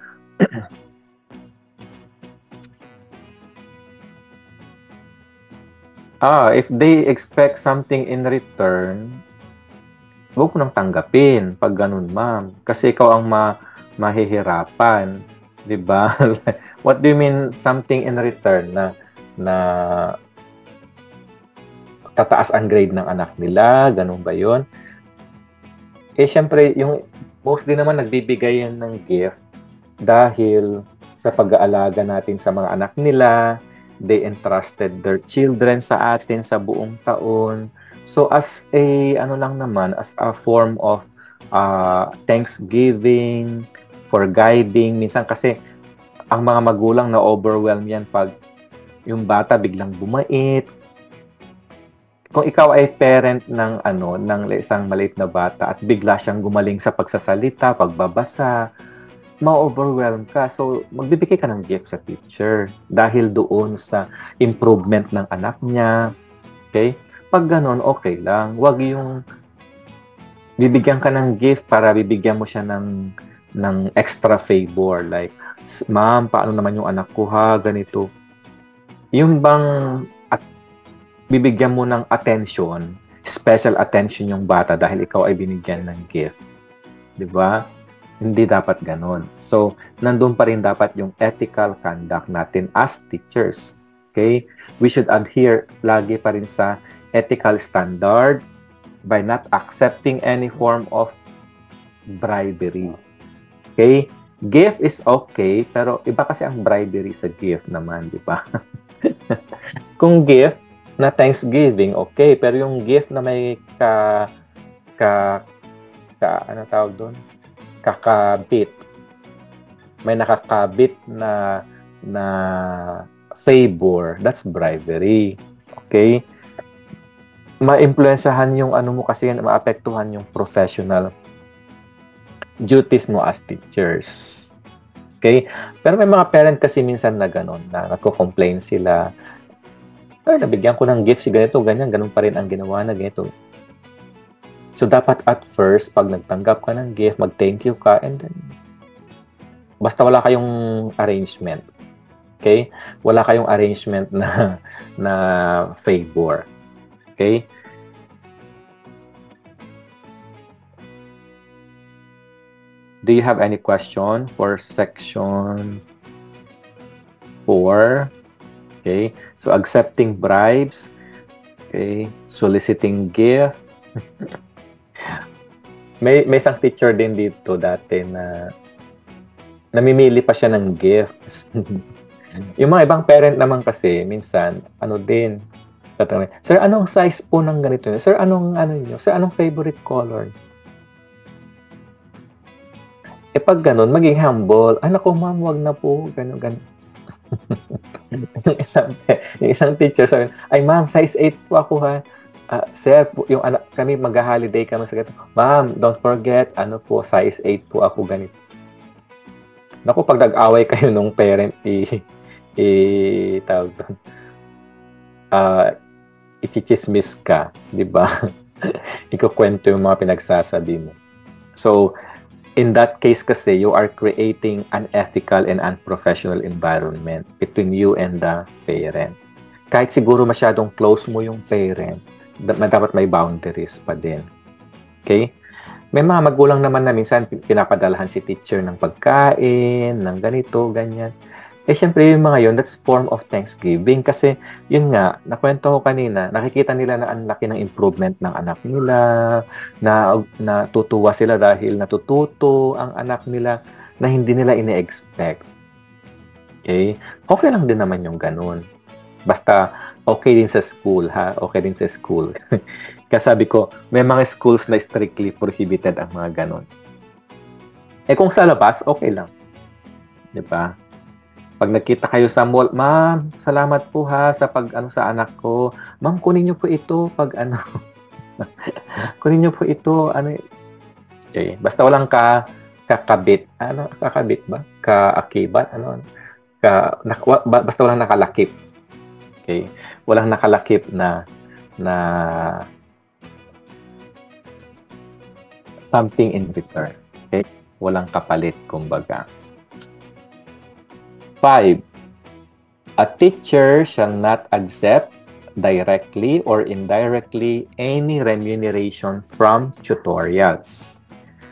Ah, if they expect something in return, huwag mo nang tanggapin pag ganun, ma'am. Kasi ikaw ang ma mahihirapan. Di ba? What do you mean something in return na na tataas ang grade ng anak nila? Ganun ba yun? Eh, syempre, yung mostly naman nagbibigay yan ng gift dahil sa pag-aalaga natin sa mga anak nila, they entrusted their children sa atin sa buong taon. So, as a, ano lang naman, as a form of uh, thanksgiving, for guiding. Minsan kasi, ang mga magulang na overwhelm yan pag yung bata biglang bumait. Kung ikaw ay parent ng ano ng isang maliit na bata at bigla siyang gumaling sa pagsasalita, pagbabasa, ma-overwhelm ka. So, magbibigay ka ng gift sa teacher dahil doon sa improvement ng anak niya. Okay? Pag ganon, okay lang. Huwag yung bibigyan ka ng gift para bibigyan mo siya ng ng extra favor. Like, ma'am, paano naman yung anak ko ha? Ganito. Yung bang bibigyan mo ng attention, special attention yung bata dahil ikaw ay binigyan ng gift. Di ba? Hindi dapat ganon. So, nandun pa rin dapat yung ethical conduct natin as teachers. Okay? We should adhere lagi pa rin sa ethical standard by not accepting any form of bribery. Okay? Gift is okay, pero iba kasi ang bribery sa gift naman, di ba? Kung gift na Thanksgiving, okay, pero yung gift na may ka ka ka ano tawag doon? Kakabit. May nakakabit na na favor, that's bribery. Okay? Ma-impluensahan yung ano mo kasi yan, maapektuhan yung professional duties mo as teachers. Okay? Pero may mga parent kasi minsan na gano'n, na nagko-complain sila, ay, nabigyan ko ng gift si ganito, ganyan, ganun pa rin ang ginawa na ganito. So, dapat at first, pag nagtanggap ka ng gift, mag-thank you ka, and then, basta wala kayong arrangement. Okay? Wala kayong arrangement na, na favor. Okay? Do you have any question for section four? Okay. So, accepting bribes. Okay. Soliciting gift. may, may isang teacher din dito dati na namimili pa siya ng gift. Yung mga ibang parent naman kasi, minsan, ano din, tatanungin, Sir, anong size po ng ganito? Sir, anong, ano yun? Sir, anong favorite color? Eh, pag ganun, maging humble. Ay, naku, ma'am, wag na po. Ganun, ganun. yung, isang, yung isang teacher sabi, ay, ma'am, size eight po ako, ha. Uh, sir, yung anak, kami mag-holiday kami sa ganito. Ma'am, don't forget, ano po, size eight po ako, ganito. Naku, pag nag-away kayo nung parent, i, i, tawag doon, uh, i-chismis ka, di ba? Ikukwento yung mga pinagsasabi mo. So, in that case kasi, you are creating an ethical and unprofessional environment between you and the parent. Kahit siguro masyadong close mo yung parent, dapat may boundaries pa din. Okay? May mga magulang naman na minsan pinapadalahan si teacher ng pagkain, ng ganito, ganyan. Eh, syempre yung mga yun, that's form of Thanksgiving. Kasi, yun nga, nakwento ko kanina, nakikita nila na ang laki ng improvement ng anak nila, na natutuwa sila dahil natututo ang anak nila na hindi nila ine-expect. Okay? Okay lang din naman yung ganun. Basta, okay din sa school, ha? Okay din sa school. Kasi sabi ko, may mga schools na strictly prohibited ang mga ganun. Eh, kung sa labas, okay lang. Diba? Pag nakita kayo sa mall, ma'am, salamat po ha sa pag ano sa anak ko. Ma'am, kunin niyo po ito pag ano. kunin niyo po ito ano. Okay, basta walang ka kakabit. Ano kakabit ba? Kaakibat ano? Ka na, basta walang nakalakip. Okay? Walang nakalakip na na something in return. Okay? Walang kapalit kumbaga. Five, a teacher shall not accept directly or indirectly any remuneration from tutorials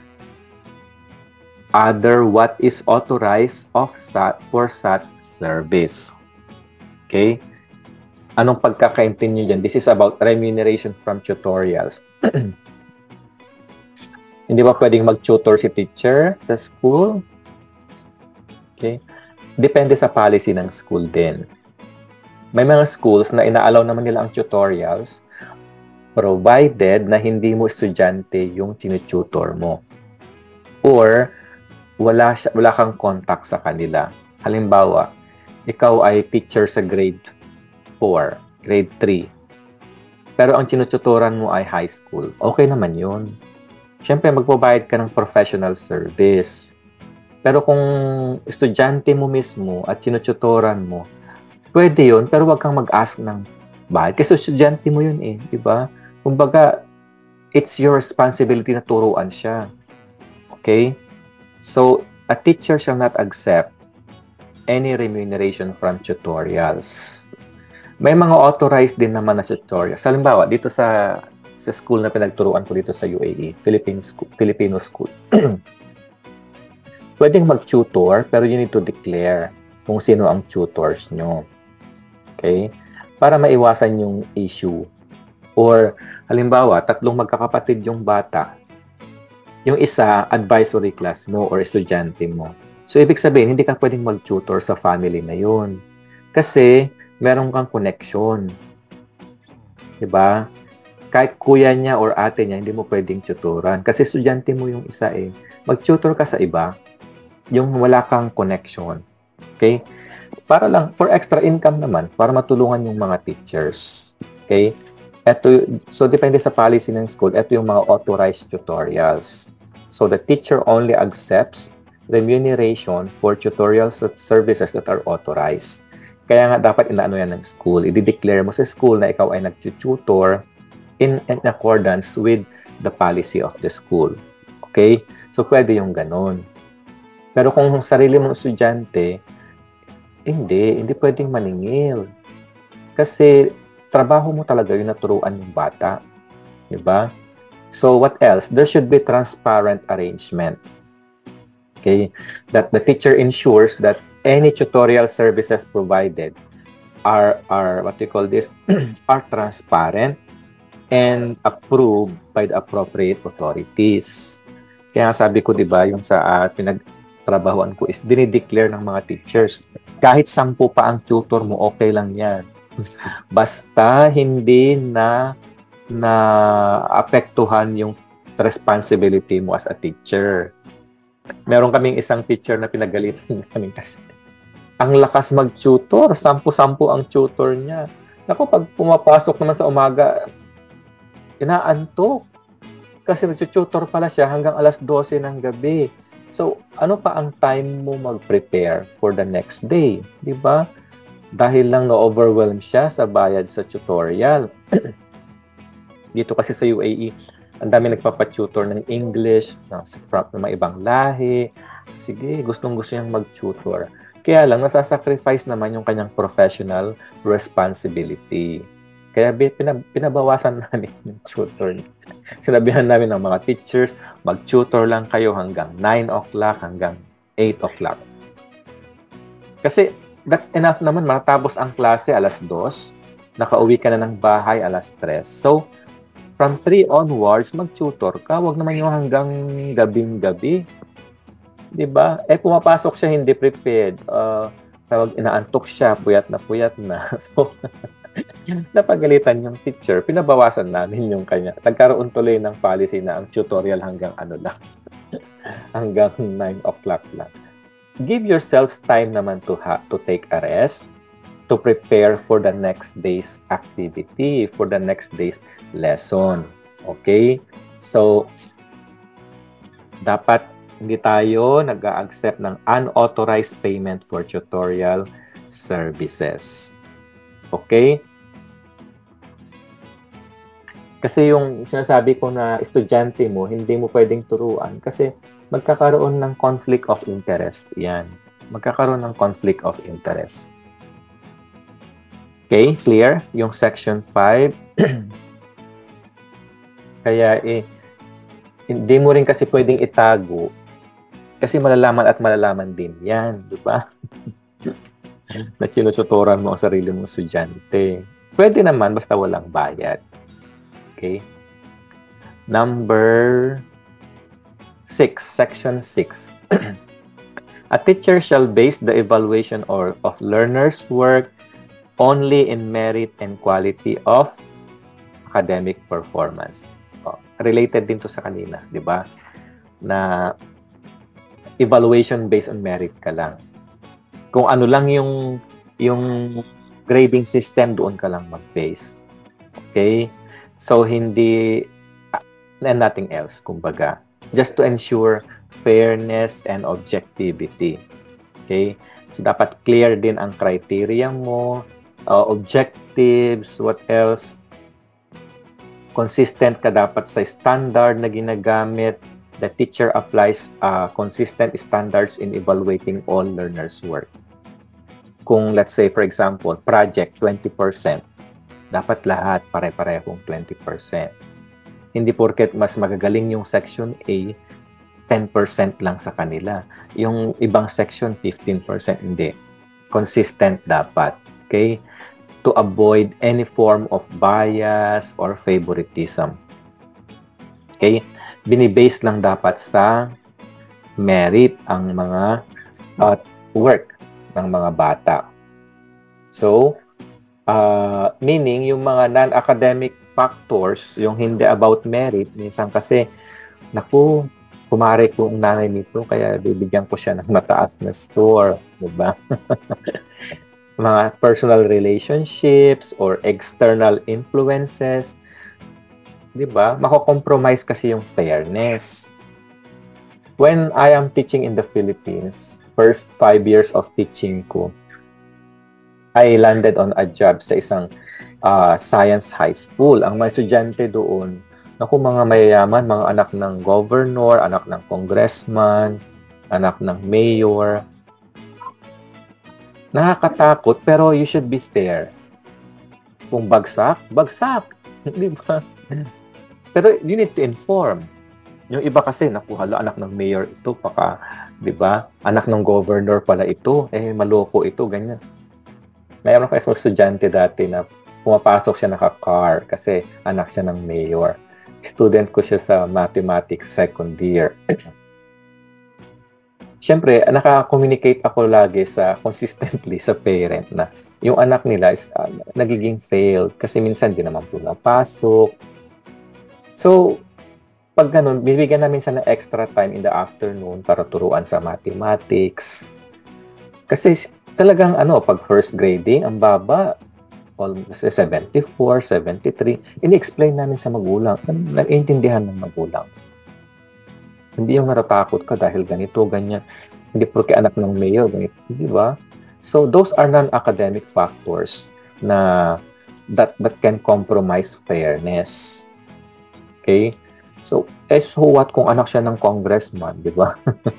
other what is authorized of such, for such service. Okay? Anong pagkakaintindi nyo dyan? This is about remuneration from tutorials. Hindi ba pwedeng mag-tutor si teacher sa school? Okay? Depende sa policy ng school din. May mga schools na ina-allow naman nila ang tutorials provided na hindi mo estudyante yung tinututor mo. Or wala, siya, wala kang contact sa kanila. Halimbawa, ikaw ay teacher sa grade four, grade three. Pero ang tinututoran mo ay high school. Okay naman yun. Siyempre, magbabayad ka ng professional service. Pero kung estudyante mo mismo at tinututoran mo, pwede yun, pero wag kang mag-ask ng bayad. Kasi estudyante mo yun eh, di ba? Kumbaga, it's your responsibility na turuan siya. Okay? So, a teacher shall not accept any remuneration from tutorials. May mga authorized din naman na tutorials. Halimbawa, dito sa sa school na pinagturuan ko dito sa U A E, Philippine School, Filipino School. Pwedeng mag-tutor, pero you need to declare kung sino ang tutors nyo. Okay? Para maiwasan yung issue. Or, halimbawa, tatlong magkakapatid yung bata. Yung isa, advisory class mo or estudyante mo. So, ibig sabihin, hindi ka pwedeng mag-tutor sa family na yun. Kasi, meron kang connection. Diba? Kahit kuya niya or ate niya, hindi mo pwedeng tutoran. Kasi estudyante mo yung isa eh. Mag-tutor ka sa iba, yung wala kang connection. Okay? Para lang, for extra income naman, para matulungan yung mga teachers. Okay? Ito, so, depende sa policy ng school, ito yung mga authorized tutorials. So, the teacher only accepts remuneration for tutorial services that are authorized. Kaya nga dapat inaano yan ng school. I-declare mo sa school na ikaw ay nag-tutor in, in accordance with the policy of the school. Okay? So, pwede yung ganun. Pero kung sarili mong estudyante, hindi. Hindi pwedeng maningil. Kasi, trabaho mo talaga yung naturuan ng bata. Diba? So, what else? There should be transparent arrangement. Okay? That the teacher ensures that any tutorial services provided are, are what we call this, are transparent and approved by the appropriate authorities. Kaya sabi ko, di ba, yung sa uh, pinagtrabahoan ko is dinideclare ng mga teachers. Kahit sampu pa ang tutor mo, okay lang yan. Basta hindi na na apektuhan yung responsibility mo as a teacher. Meron kaming isang teacher na pinagalitan namin kasi ang lakas mag-tutor, sampu-sampu ang tutor niya. Naku, pag pumapasok naman sa umaga, inaantok. Kasi nag-tutor pala siya hanggang alas dose ng gabi. So, ano pa ang time mo mag-prepare for the next day? Di ba? Dahil lang na-overwhelm siya sa bayad sa tutorial. Dito kasi sa U A E, ang dami nagpapatutor ng English, ng, ng mga ibang lahi. Sige, gustong-gusto niyang mag-tutor. Kaya lang, nasasacrifice naman yung kanyang professional responsibility. Kaya pinabawasan namin yung tutor. Sinabihan namin ng mga teachers, mag-tutor lang kayo hanggang nine o'clock, hanggang eight o'clock. Kasi that's enough naman, matapos ang klase alas dos, nakauwi ka na ng bahay alas tres. So, from three onwards, mag-tutor ka. Huwag naman yung hanggang gabing-gabi. Diba? Eh, pumapasok siya hindi prepared. Uh, tawag, inaantok siya, puyat na puyat na. So, napagalitan yung teacher. Pinabawasan namin yung kanya. Nagkaroon tuloy ng policy na ang tutorial hanggang ano lang. hanggang nine o'clock lang. Give yourselves time naman to, ha to take a rest, to prepare for the next day's activity, for the next day's lesson. Okay? So, dapat hindi tayo nag-a-accept ng unauthorized payment for tutorial services. Okay? Kasi yung sinasabi ko na estudyante mo, hindi mo pwedeng turuan kasi magkakaroon ng conflict of interest. Yan. Magkakaroon ng conflict of interest. Okay? Clear? Yung section five. Kaya eh, hindi mo rin kasi pwedeng itago kasi malalaman at malalaman din yan, di ba? Na sinututoran mo ang sarili mong estudyante. Pwede naman basta walang bayad. Okay? Number six, section six. A teacher shall base the evaluation or of learners' work only in merit and quality of academic performance. Oh, related din to sa kanina, di ba? Na evaluation based on merit ka lang. Kung ano lang yung yung grading system, doon ka lang mag-base. Okay? So, hindi and nothing else, kumbaga. Just to ensure fairness and objectivity. Okay? So, dapat clear din ang criteria mo, uh, objectives, what else. Consistent ka dapat sa standard na ginagamit. The teacher applies uh, consistent standards in evaluating all learners' work. Kung, let's say, for example, project twenty percent, dapat lahat pare-parehong twenty percent. Hindi porket mas magagaling yung section A, ten percent lang sa kanila. Yung ibang section, fifteen percent, hindi. Consistent dapat. Okay? to avoid any form of bias or favoritism. Okay? Binibase lang dapat sa merit ang mga uh, work ng mga bata. So, uh, meaning yung mga non-academic factors, yung hindi about merit, minsan kasi, naku, kumare ko ang nanay nito, kaya bibigyan ko siya ng mataas na score, diba? Mga personal relationships or external influences, diba? Mako-compromise kasi yung fairness. When I am teaching in the Philippines, first five years of teaching ko, I landed on a job sa isang uh, science high school. Ang mga estudyante doon, naku, mga mayayaman, mga anak ng governor, anak ng congressman, anak ng mayor. Nakakatakot, pero you should be fair. Kung bagsak, bagsak. Di ba? Pero you need to inform. Yung iba kasi, naku, hala, anak ng mayor ito, baka, di ba? Anak ng governor pala ito, eh, maloko ito, ganyan. Mayroon kayo sa estudyante dati na pumapasok siya naka-car kasi anak siya ng mayor. Student ko siya sa mathematics second year. Siyempre, naka-communicate ako lagi sa consistently sa parent na yung anak nila is uh, nagiging failed kasi minsan di naman pumapasok. So, pag ganun, bibigyan namin siya ng extra time in the afternoon para turuan sa mathematics. Kasi talagang ano, pag first grading, ang baba, almost seventy-four, seventy-three, ini-explain namin sa magulang. Nag-intindihan ng magulang. Hindi yung natatakot ka dahil ganito, ganyan. Hindi porque anak ng mayor, ganito. Di ba? So, those are non-academic factors na that, that can compromise fairness. Okay? So, eh, so what kung anak siya ng congressman, di ba?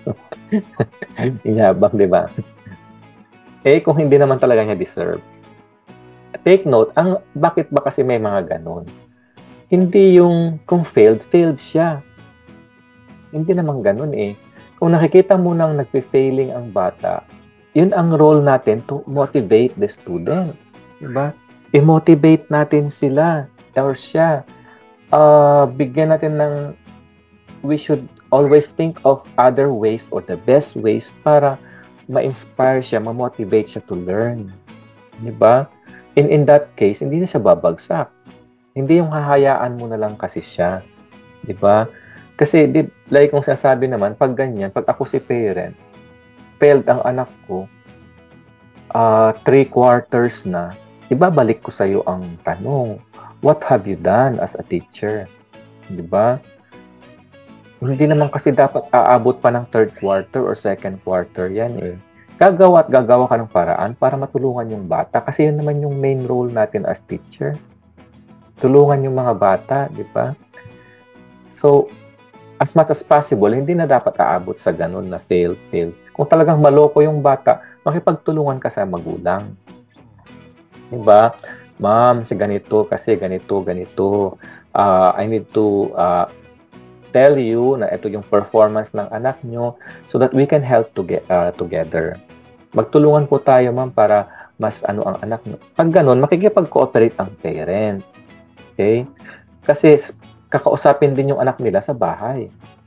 Inyabang, di ba? Eh, kung hindi naman talaga niya deserve. Take note, ang bakit ba kasi may mga ganon? Hindi yung kung failed, failed siya. Hindi naman ganon eh. Kung nakikita mo nang nagpe-failing ang bata, yun ang role natin to motivate the student. Diba? I-motivate natin sila or siya. Uh, bigyan natin ng, we should always think of other ways or the best ways para ma-inspire siya, ma-motivate siya to learn. Diba? In, in that case, hindi na siya babagsak. Hindi yung hahayaan mo na lang kasi siya. Diba? Kasi, di, like kung sinasabi naman, pag ganyan, pag ako si parent, failed ang anak ko, uh, three quarters na, ibabalik ko sa'yo ang tanong, what have you done as a teacher? Diba? Hindi naman kasi dapat aabot pa ng third quarter or second quarter yan eh. Gagawa at gagawa ka ng paraan para matulungan yung bata. Kasi yun naman yung main role natin as teacher. Tulungan yung mga bata, di ba? So, as much as possible, hindi na dapat aabot sa ganun na fail, fail. Kung talagang maloko yung bata, makipagtulungan ka sa magulang. Di ba? Ma'am, si ganito, kasi ganito, ganito. Uh, I need to uh, tell you na ito yung performance ng anak nyo so that we can help to get, uh, together. Magtulungan po tayo, ma'am, para mas ano ang anak nyo. Pag ganun, makikipag-cooperate ang parent. Okay? Kasi kakausapin din yung anak nila sa bahay.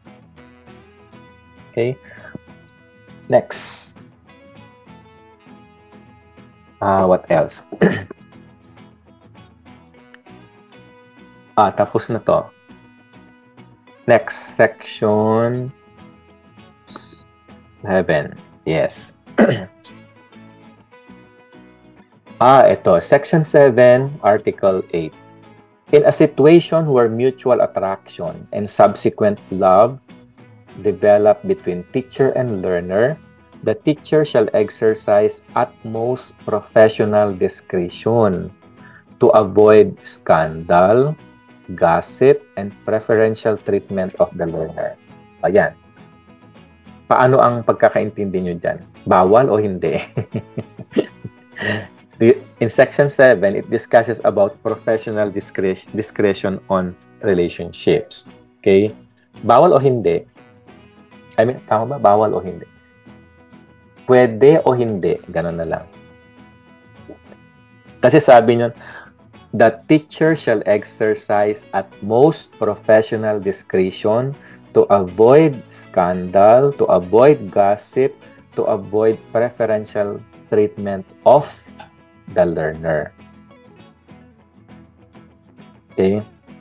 Okay? Next. Ah, uh, what else? ah, tapos na to. Next section. Heaven. Yes. ah, ito. Section seven, Article eight. In a situation where mutual attraction and subsequent love develop between teacher and learner, the teacher shall exercise utmost professional discretion to avoid scandal, gossip, and preferential treatment of the learner. Ayan. Paano ang pagkakaintindi nyo dyan? Bawal o hindi? In Section seven, it discusses about professional discretion, discretion on relationships. Okay? Bawal o hindi? I mean, tama ba? Bawal o hindi? Pwede o hindi? Ganon na lang. Kasi sabi niya, the teacher shall exercise at most professional discretion to avoid scandal, to avoid gossip, to avoid preferential treatment of the learner. Okay?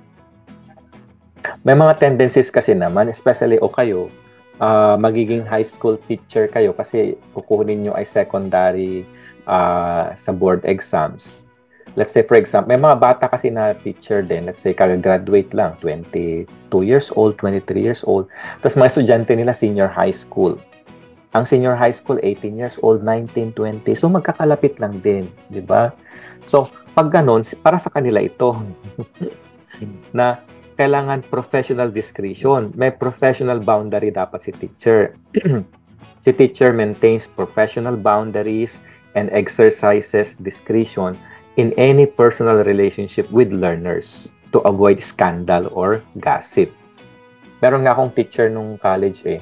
May mga tendencies kasi naman, especially o kayo, uh, magiging high school teacher kayo kasi kukunin nyo ay secondary uh, sa board exams. Let's say, for example, may mga bata kasi na teacher din. Let's say, kag-graduate lang, twenty-two years old, twenty-three years old. Tapos mga estudyante nila, senior high school. Ang senior high school, eighteen years old, nineteen, twenty. So, magkakalapit lang din, di ba? So, pag ganun, para sa kanila ito, na kailangan professional discretion. May professional boundary dapat si teacher. Si teacher maintains professional boundaries and exercises discretion in any personal relationship with learners to avoid scandal or gossip. Meron nga akong teacher nung college eh.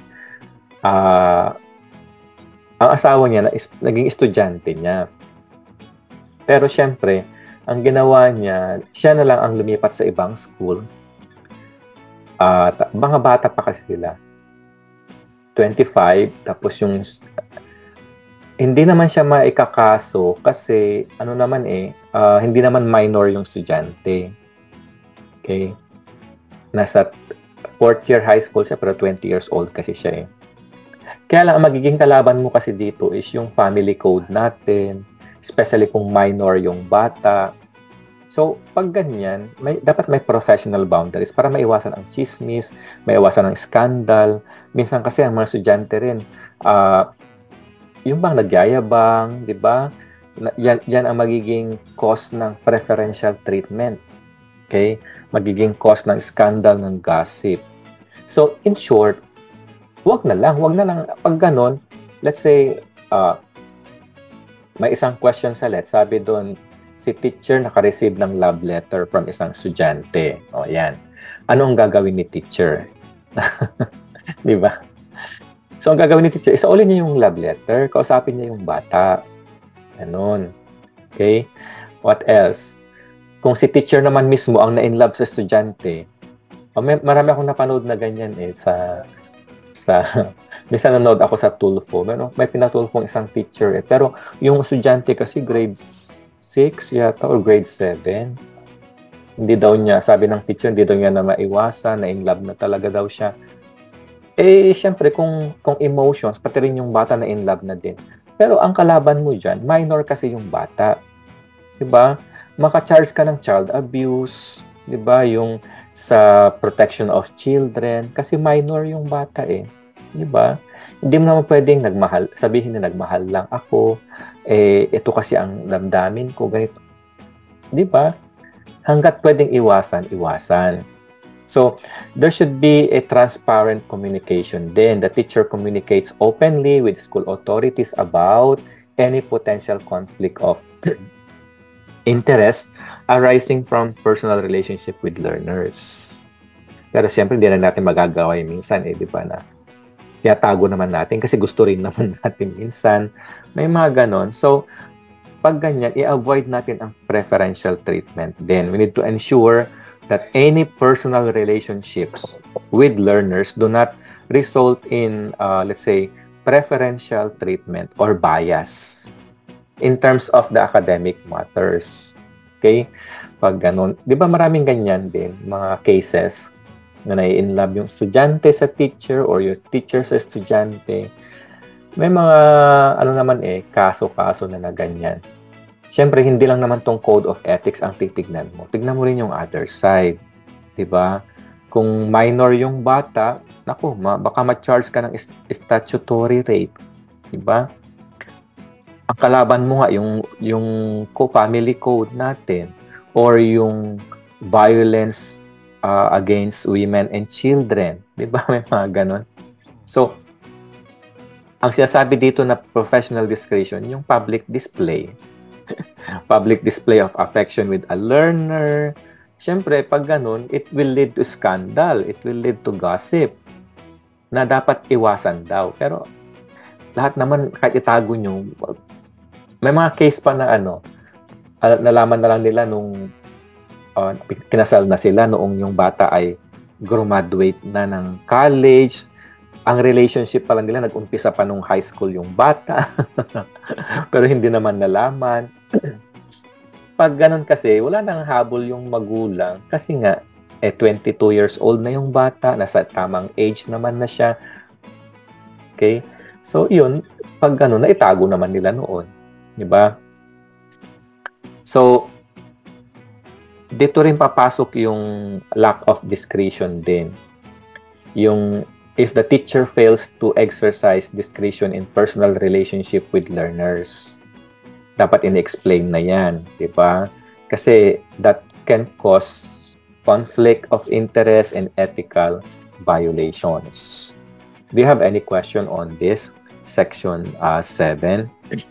Uh, ang asawa niya, na, is, naging estudyante niya. Pero syempre, ang ginawa niya, siya na lang ang lumipat sa ibang school. Uh, mga bata pa kasi sila. twenty-five, tapos yung hindi naman siya maikakaso kasi ano naman eh, uh, hindi naman minor yung estudyante. Okay? Nasa fourth year high school siya pero twenty years old kasi siya eh. Kaya lang ang magiging kalaban mo kasi dito is yung family code natin, especially kung minor yung bata. So, pag ganyan, may, dapat may professional boundaries para maiwasan ang chismis, maiwasan ang scandal. Minsan kasi ang mga estudyante rin, uh, yung bang nagyayabang, di ba? Yan, yan ang magiging cause ng preferential treatment. Okay? Magiging cause ng scandal, ng gossip. So, in short, wag na lang, wag na lang. Pag ganon, let's say, uh, may isang question sa let, sabi doon, si teacher naka-receive ng love letter from isang estudyante. O, yan. Ano ang gagawin ni teacher? Di ba? So, ang gagawin ni teacher, isaulin niya yung love letter, kausapin niya yung bata. Ganon. Okay? What else? Kung si teacher naman mismo ang na-in-love sa estudyante, oh, may, marami akong napanood na ganyan eh, sa, sa, minsan nanood ako sa Tulfo, may, may pinatulfong isang teacher eh, pero yung estudyante kasi grade six yata or grade seven, hindi daw niya, sabi ng teacher, hindi daw niya na maiwasan, na-in-love na talaga daw siya. Eh, syempre, kung, kung emotions, pati rin yung bata na in love na din. Pero ang kalaban mo dyan, minor kasi yung bata. Diba? Maka-charge ka ng child abuse, diba? Yung sa protection of children, kasi minor yung bata eh. Diba? Hindi mo naman pwedeng nagmahal, sabihin na nagmahal lang ako, eh, ito kasi ang damdamin ko, ganito. Diba? Hanggat pwedeng iwasan, iwasan. So, there should be a transparent communication. Then, the teacher communicates openly with school authorities about any potential conflict of interest arising from personal relationship with learners. Pero siyempre, hindi na natin magagawa yung minsan, eh, di ba na? Kaya tago naman natin kasi gusto rin naman natin minsan. May mga ganon. So, pag ganyan, i-avoid natin ang preferential treatment. Then, we need to ensure that any personal relationships with learners do not result in, uh, let's say, preferential treatment or bias in terms of the academic matters. Okay? Pag ganun, di ba maraming ganyan din, mga cases na nai-inlove yung estudyante sa teacher or yung teacher sa estudyante. May mga, ano naman eh, kaso-kaso na na ganyan. Siyempre, hindi lang naman tong code of ethics ang titignan mo. Tignan mo rin yung other side. Diba? Kung minor yung bata, naku, ma- baka ma-charge ka ng statutory rape. Diba? Ang kalaban mo nga, yung, yung co-family code natin or yung violence uh, against women and children. Diba? May mga ganon. So, ang sinasabi dito na professional discretion, yung public display. Public display of affection with a learner. Siyempre, pag ganun, it will lead to scandal. It will lead to gossip na dapat iwasan daw. Pero lahat naman, kahit itago nyo, may mga case pa na ano, uh, nalaman na lang nila nung uh, kinasal na sila noong yung bata ay graduate na ng college. Ang relationship pa lang nila, nag-umpisa pa nung high school yung bata. Pero hindi naman nalaman. Pag ganun kasi, wala nang habol yung magulang. Kasi nga, eh, twenty-two years old na yung bata. Nasa tamang age naman na siya. Okay? So, yun. Pag ganun, naitago naman nila noon. Diba? So, dito rin papasok yung lack of discretion din. Yung if the teacher fails to exercise discretion in personal relationship with learners. Dapat in-explain na yan, di ba? Kasi that can cause conflict of interest and ethical violations. Do you have any question on this? Section uh, seven.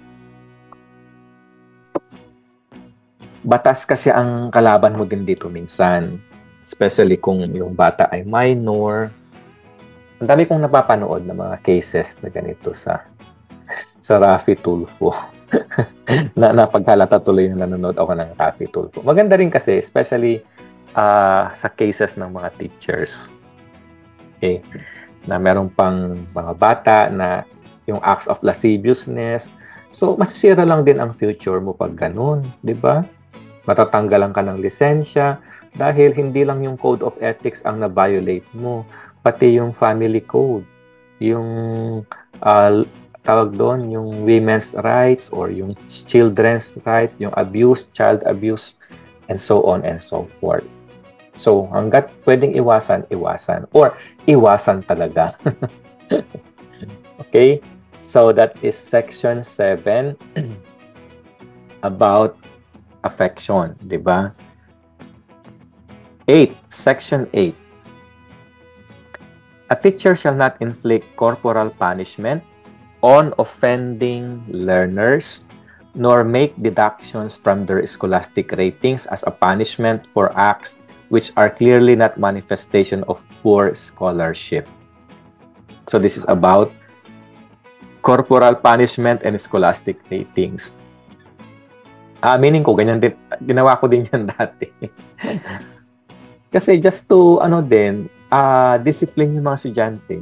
Batas kasi ang kalaban mo din dito minsan. Especially kung yung bata ay minor. Ang dami kong napapanood ng mga cases na ganito sa sa Raffy Tulfo. na napaghalata tuloy na nanonood ako ng Raffy Tulfo. Maganda rin kasi, especially uh, sa cases ng mga teachers. Okay? Na meron pang mga bata na yung acts of lasciviousness. So, masisira lang din ang future mo pag ganun. Di ba? Matatanggalan ka ng lisensya dahil hindi lang yung code of ethics ang na-violate mo, pati yung family code, yung uh, tawag doon, yung women's rights or yung children's rights, yung abuse, child abuse, and so on and so forth. So, hanggat pwedeng iwasan, iwasan. Or, iwasan talaga. Okay? So, that is section seven about affection, di ba? eight. Section eight. A teacher shall not inflict corporal punishment on offending learners, nor make deductions from their scholastic ratings as a punishment for acts which are clearly not manifestation of poor scholarship. So this is about corporal punishment and scholastic ratings. Ah, meaning ko, ganyan din, ginawa ko din yan dati. Kasi just to, ano din, uh, discipline yung mga estudyante.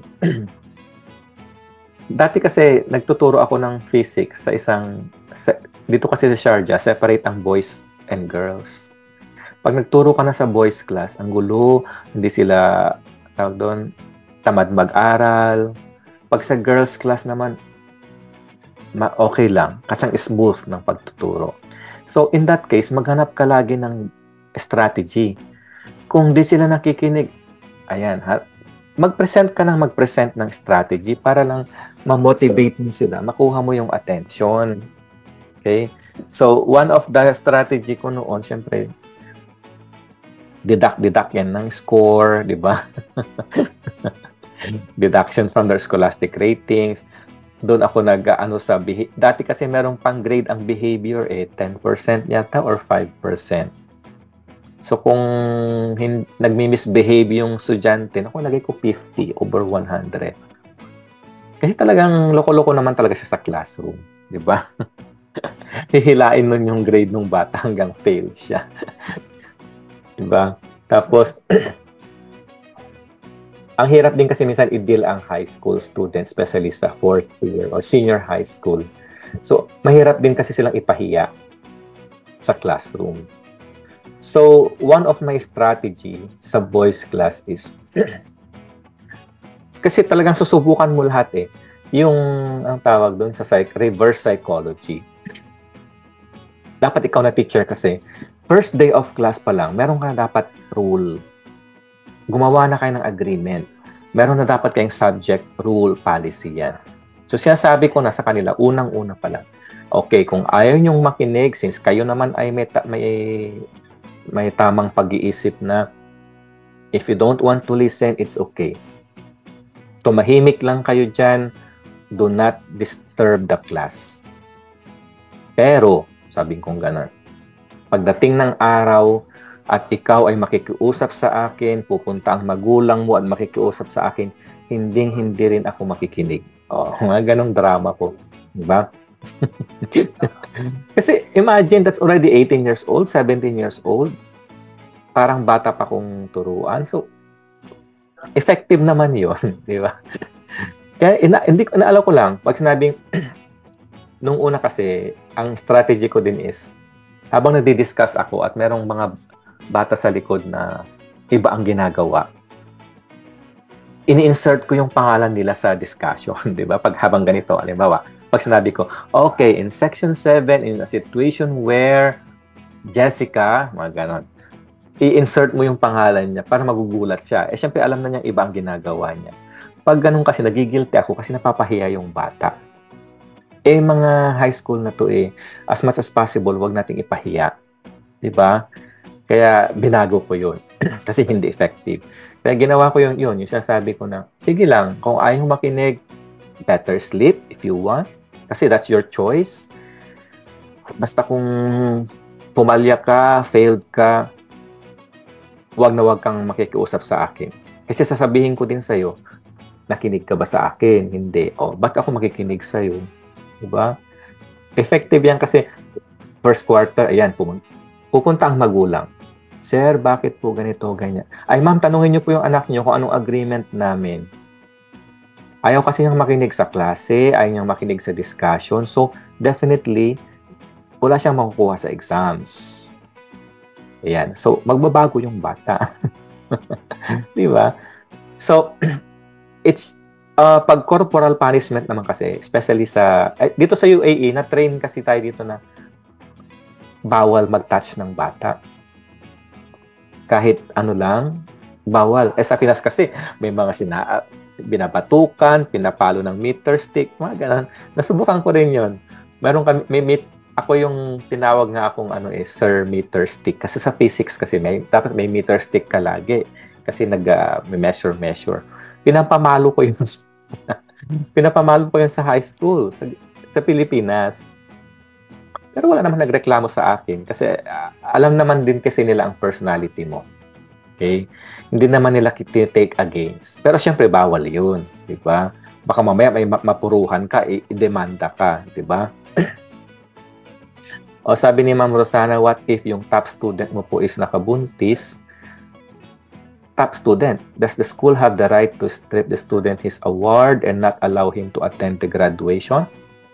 Dati kasi, nagtuturo ako ng physics sa isang, sa, dito kasi sa Sharjah, separate ang boys and girls. Pag nagturo ka na sa boys class, ang gulo, hindi sila, tawag doon, tamad mag-aral. Pag sa girls class naman, ma okay lang, kasang smooth ng pagtuturo. So, in that case, maghanap ka lagi ng strategy. Kung di sila nakikinig, ayan, ha, mag-present ka ng mag-present ng strategy para lang ma-motivate mo sila, makuha mo yung attention. Okay? So, one of the strategy ko noon, syempre, deduct-deduct yan ng score, di ba? Deduction from their scholastic ratings. Doon ako nag-ano sa dati kasi merong pang-grade ang behavior eh ten percent yata or five percent. So kung nagmi-misbehave yung estudyante, ako lagay ko fifty over one hundred. Kasi talagang loko-loko naman talaga siya sa classroom, di ba? Hihilain nun yung grade ng bata hanggang fail siya. Di ba? Tapos ang hirap din kasi minsan i-deal ang high school students, especially sa fourth year or senior high school. So, mahirap din kasi silang ipahiya sa classroom. So, one of my strategy sa boys class is kasi talagang susubukan mo lahat eh. Yung, ang tawag doon sa psych, reverse psychology. Dapat ikaw na teacher kasi, first day of class pa lang, meron ka na dapat rule. Gumawa na kayo ng agreement. Meron na dapat kayong subject, rule, policy yan. So, sinasabi ko na sa kanila, unang-una pa lang. Okay, kung ayaw nyong makinig, since kayo naman ay may, may, may tamang pag-iisip na if you don't want to listen, it's okay. Tumahimik lang kayo dyan. Do not disturb the class. Pero, sabi kong gano'n, pagdating ng araw, at ikaw ay makikiusap sa akin, pupunta ang magulang mo at makikiusap sa akin, hinding-hindi rin ako makikinig. Oh, mga ganong drama po. Diba? Kasi imagine, that's already eighteen years old, seventeen years old. Parang bata pa kong turuan. So, effective naman yun, di ba? Kaya ina, hindi ko, naalala ko lang, pag sinabing, nung una kasi, ang strategy ko din is, habang nagdi-discuss ako at merong mga bata sa likod na iba ang ginagawa, ini-insert ko yung pangalan nila sa discussion, di ba? Pag habang ganito, halimbawa, pag sinabi ko, okay, in section seven, in a situation where Jessica, mga ganon, i-insert mo yung pangalan niya para magugulat siya. Eh, syempre, alam na niya iba ang ginagawa niya. Pag ganun kasi, nagigilty ako kasi napapahiya yung bata. Eh, mga high school na to eh, as much as possible, wag nating ipahiya. Diba? Kaya, binago ko yun. Kasi hindi effective. Kaya ginawa ko yun, yun. Yung sasabi ko na, sige lang, kung ayaw makinig, better sleep if you want. Kasi that's your choice. Basta kung pumalya ka, failed ka, wag na wag kang makikiusap sa akin. Kasi sasabihin ko din sa'yo, nakinig ka ba sa akin? Hindi. O, ba't ako makikinig sa'yo? Diba? Effective yan kasi first quarter, ayan, pupunta ang magulang. Sir, bakit po ganito, ganyan? Ay, ma'am, tanungin niyo po yung anak niyo kung anong agreement namin. Ayaw kasi niyang makinig sa klase, ayaw niyang makinig sa discussion. So, definitely, wala siyang makukuha sa exams. Ayan. So, magbabago yung bata. Di ba? So, it's, uh, pag corporal punishment naman kasi, especially sa, eh, dito sa U A E, na-train kasi tayo dito na bawal mag-touch ng bata. Kahit ano lang, bawal. Eh, sa Pinas kasi, may mga sina, binabatukan, pinapalo ng meter stick, mga ganun. Nasubukan ko rin yon. Meron kami, may meet, ako yung tinawag nga akong ano eh, Sir Meter Stick. Kasi sa physics kasi, may, dapat may meter stick ka lagi. Kasi nag, uh, may measure, measure. Pinapamalo ko yun. Pinapamalo ko yun sa high school, sa, sa Pilipinas. Pero wala naman nagreklamo sa akin. Kasi uh, alam naman din kasi nila ang personality mo. Okay? Hindi naman nila take against. Pero syempre, bawal yun. Diba? Baka mamaya may mapuruhan ka, i-demanda ka. Diba? O sabi ni Ma'am Rosana, what if yung top student mo po is nakabuntis? Top student, does the school have the right to strip the student his award and not allow him to attend the graduation?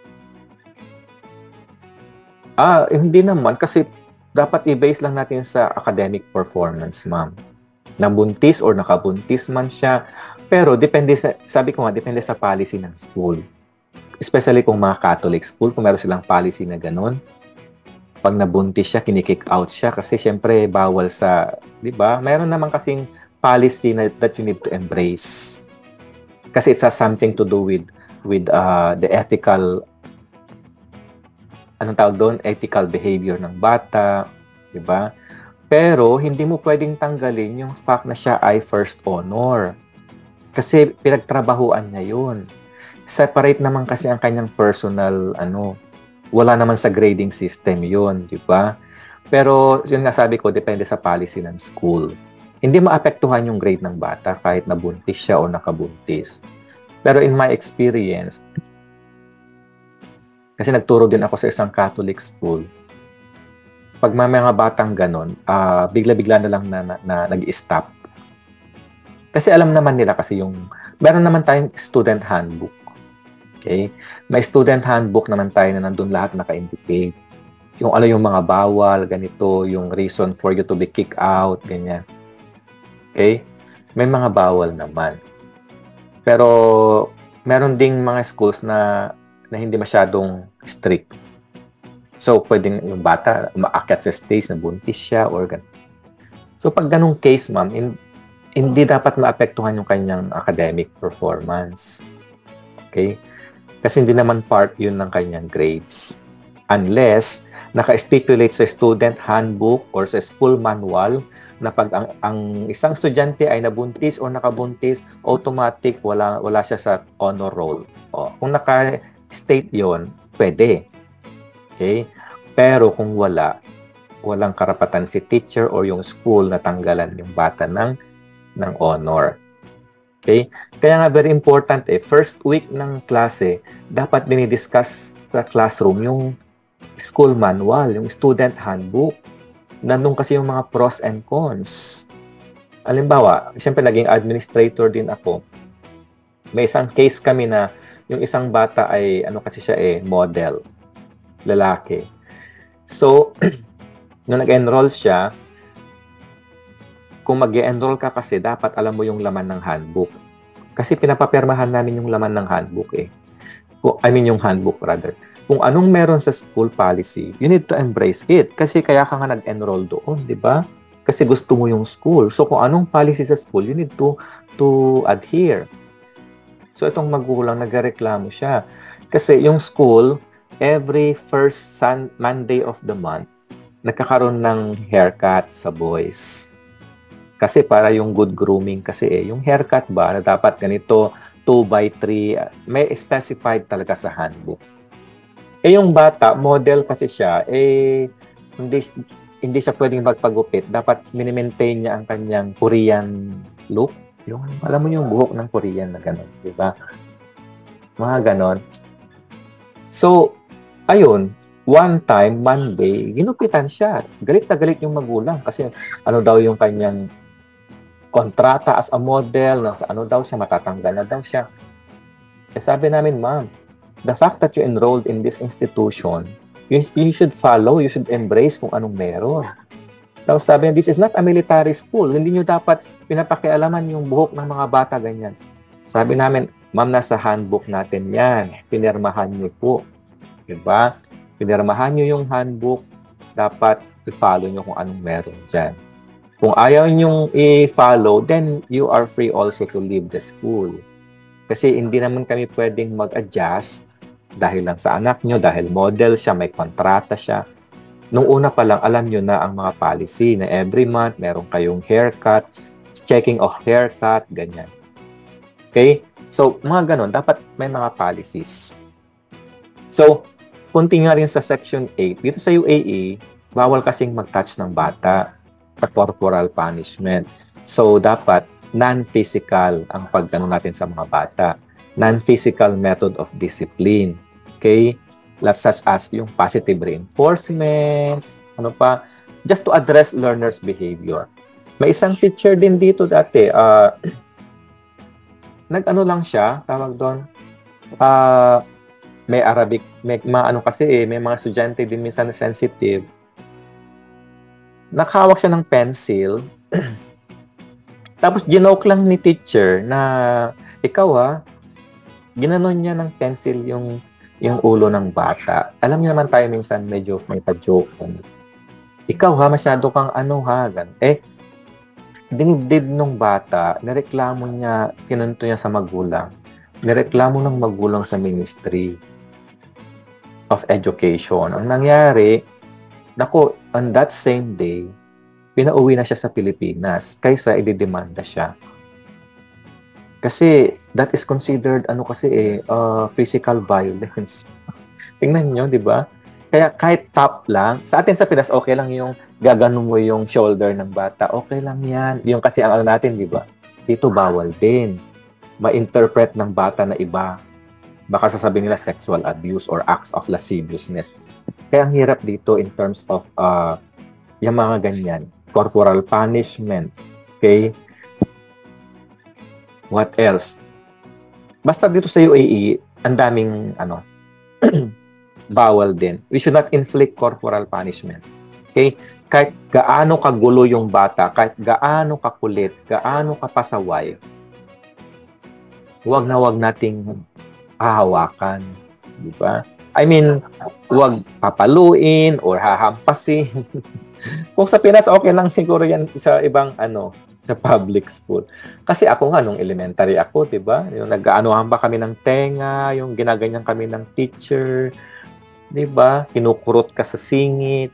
Ah, hindi naman. Kasi dapat i-base lang natin sa academic performance, ma'am. Nabuntis or nakabuntis man siya. Pero depende sa, sabi ko nga, depende sa policy ng school. Especially kung mga Catholic school, kung meron silang policy na ganun. Pag nabuntis siya, kinikick out siya kasi syempre bawal sa, di ba? Mayroon naman kasing policy na, that you need to embrace. Kasi it has something to do with with uh, the ethical, anong tawag doon? Ethical behavior ng bata, di ba? Pero hindi mo pwedeng tanggalin yung fact na siya ay first honor. Kasi pinagtrabahuan niya yun. Separate naman kasi ang kanyang personal, ano, wala naman sa grading system yun, di ba? Pero, yun nga sabi ko, depende sa policy ng school. Hindi maapektuhan yung grade ng bata kahit nabuntis siya o nakabuntis. Pero in my experience, kasi nagturo din ako sa isang Catholic school, pag may mga batang ganon, uh, bigla-bigla na lang na, na, na nag-stop. Kasi alam naman nila kasi yung, meron naman tayong student handbook. Okay? May student handbook naman tayo na nandun lahat naka-indicate. Yung ano yung mga bawal, ganito, yung reason for you to be kicked out, ganyan. Okay? May mga bawal naman. Pero, meron ding mga schools na, na hindi masyadong strict. So, pwedeng yung bata umaakyat sa stage na buntis siya or ganun. So, pag ganung case, ma'am, in, hindi dapat maapektuhan yung kanyang academic performance. Okay? Kasi hindi naman part yun ng kanyang grades. Unless, naka-stipulate sa student handbook or sa school manual na pag ang, ang isang estudyante ay nabuntis o nakabuntis, automatic wala, wala siya sa honor roll. O, kung naka-state yun, pwede. Okay? Pero kung wala, walang karapatan si teacher or yung school na tanggalan yung bata ng, ng honor. Okay? Kaya nga very important eh, first week ng klase, dapat dinidiscuss sa classroom yung school manual, yung student handbook. Nandun kasi yung mga pros and cons. Halimbawa, siyempre naging administrator din ako. May isang case kami na yung isang bata ay, ano kasi siya eh, model, lalaki. So, nung nag-enroll siya, kung mag-enroll ka kasi, dapat alam mo yung laman ng handbook. Kasi pinapapirmahan namin yung laman ng handbook eh. I mean yung handbook rather. Kung anong meron sa school policy, you need to embrace it. Kasi kaya ka nga nag-enroll doon, di ba? Kasi gusto mo yung school. So kung anong policy sa school, you need to to adhere. So itong magulang, nagreklamo siya. Kasi yung school, every first sun, Monday of the month, nagkakaroon ng haircut sa boys. Kasi para yung good grooming kasi eh, yung haircut ba na dapat ganito, two by three, may specified talaga sa handbook. Eh yung bata, model kasi siya, eh hindi, hindi siya pwedeng magpagupit. Dapat minimaintain niya ang kanyang Korean look. Yung, alam mo yung buhok ng Korean na gano'n, di ba? Mga gano'n. So, ayun, one time, Monday, ginupitan siya. Galit na galit yung magulang kasi ano daw yung kanyang kontrata as a model, no? Ano daw siya, matatanggal na daw siya. Eh, sabi namin, ma'am, the fact that you enrolled in this institution, you, you should follow, you should embrace kung anong meron. Tapos sabi niya, this is not a military school. Hindi nyo dapat pinapakialaman yung buhok ng mga bata ganyan. Sabi namin, ma'am, nasa handbook natin yan. Pinirmahan niyo po. Diba? Pinirmahan niyo yung handbook. Dapat i-follow niyo kung anong meron dyan. Kung ayaw niyong i-follow, then you are free also to leave the school. Kasi hindi naman kami pwedeng mag-adjust dahil lang sa anak niyo, dahil model siya, may kontrata siya. Nung una pa lang, alam nyo na ang mga policy na every month, meron kayong haircut, checking of haircut, ganyan. Okay? So, mga ganon, dapat may mga policies. So, punti nga rin sa Section eight, dito sa U A E, bawal kasing mag-touch ng bata sa corporal punishment. So, dapat non-physical ang paggano natin sa mga bata. Non-physical method of discipline. Okay? Such as yung positive reinforcements, ano pa, just to address learners' behavior. May isang teacher din dito dati, uh, nag-ano lang siya, tawag doon, uh, may Arabic, may maano kasi eh, may mga estudyante din minsan sensitive. Nakahawak siya ng pencil, tapos ginoke lang ni teacher na, ikaw ha, ginanon niya ng pencil yung yung ulo ng bata. Alam niyo naman tayo minsan medyo may pa-joke. Ikaw ha, masyado kang ano ha, gan. Eh, dinibdib nung bata, nireklamo niya, kinunto niya sa magulang. Nireklamo ng magulang sa Ministry of Education. Ang nangyari, naku, on that same day, pinauwi na siya sa Pilipinas kaysa ididemanda siya. Kasi that is considered ano kasi eh uh, physical violence. Tingnan niyo, 'di ba? Kaya kahit top lang, sa atin sa Pinas okay lang yung gaganon mo yung shoulder ng bata. Okay lang 'yan. Yung kasi ang ano natin, 'di ba? Dito bawal din. Ma-interpret ng bata na iba. Baka sasabihin nila sexual abuse or acts of lasciviousness. Kaya ang hirap dito in terms of uh, yung mga ganyan, corporal punishment. Okay? What else? Basta dito sa U A E, ang daming ano, bawal din. We should not inflict corporal punishment. Okay? Kahit gaano kagulo yung bata, kahit gaano kakulit, gaano kapasaway, huwag na huwag nating hahawakan. Di ba? I mean, huwag papaluin or hahampasin. Kung sa Pinas, okay lang siguro yan sa ibang ano, sa public school. Kasi ako nga, nung elementary ako, diba? Yung nag-aanohan ba kami ng tenga, yung ginaganyan kami ng teacher, diba? Kinukurot ka sa singit.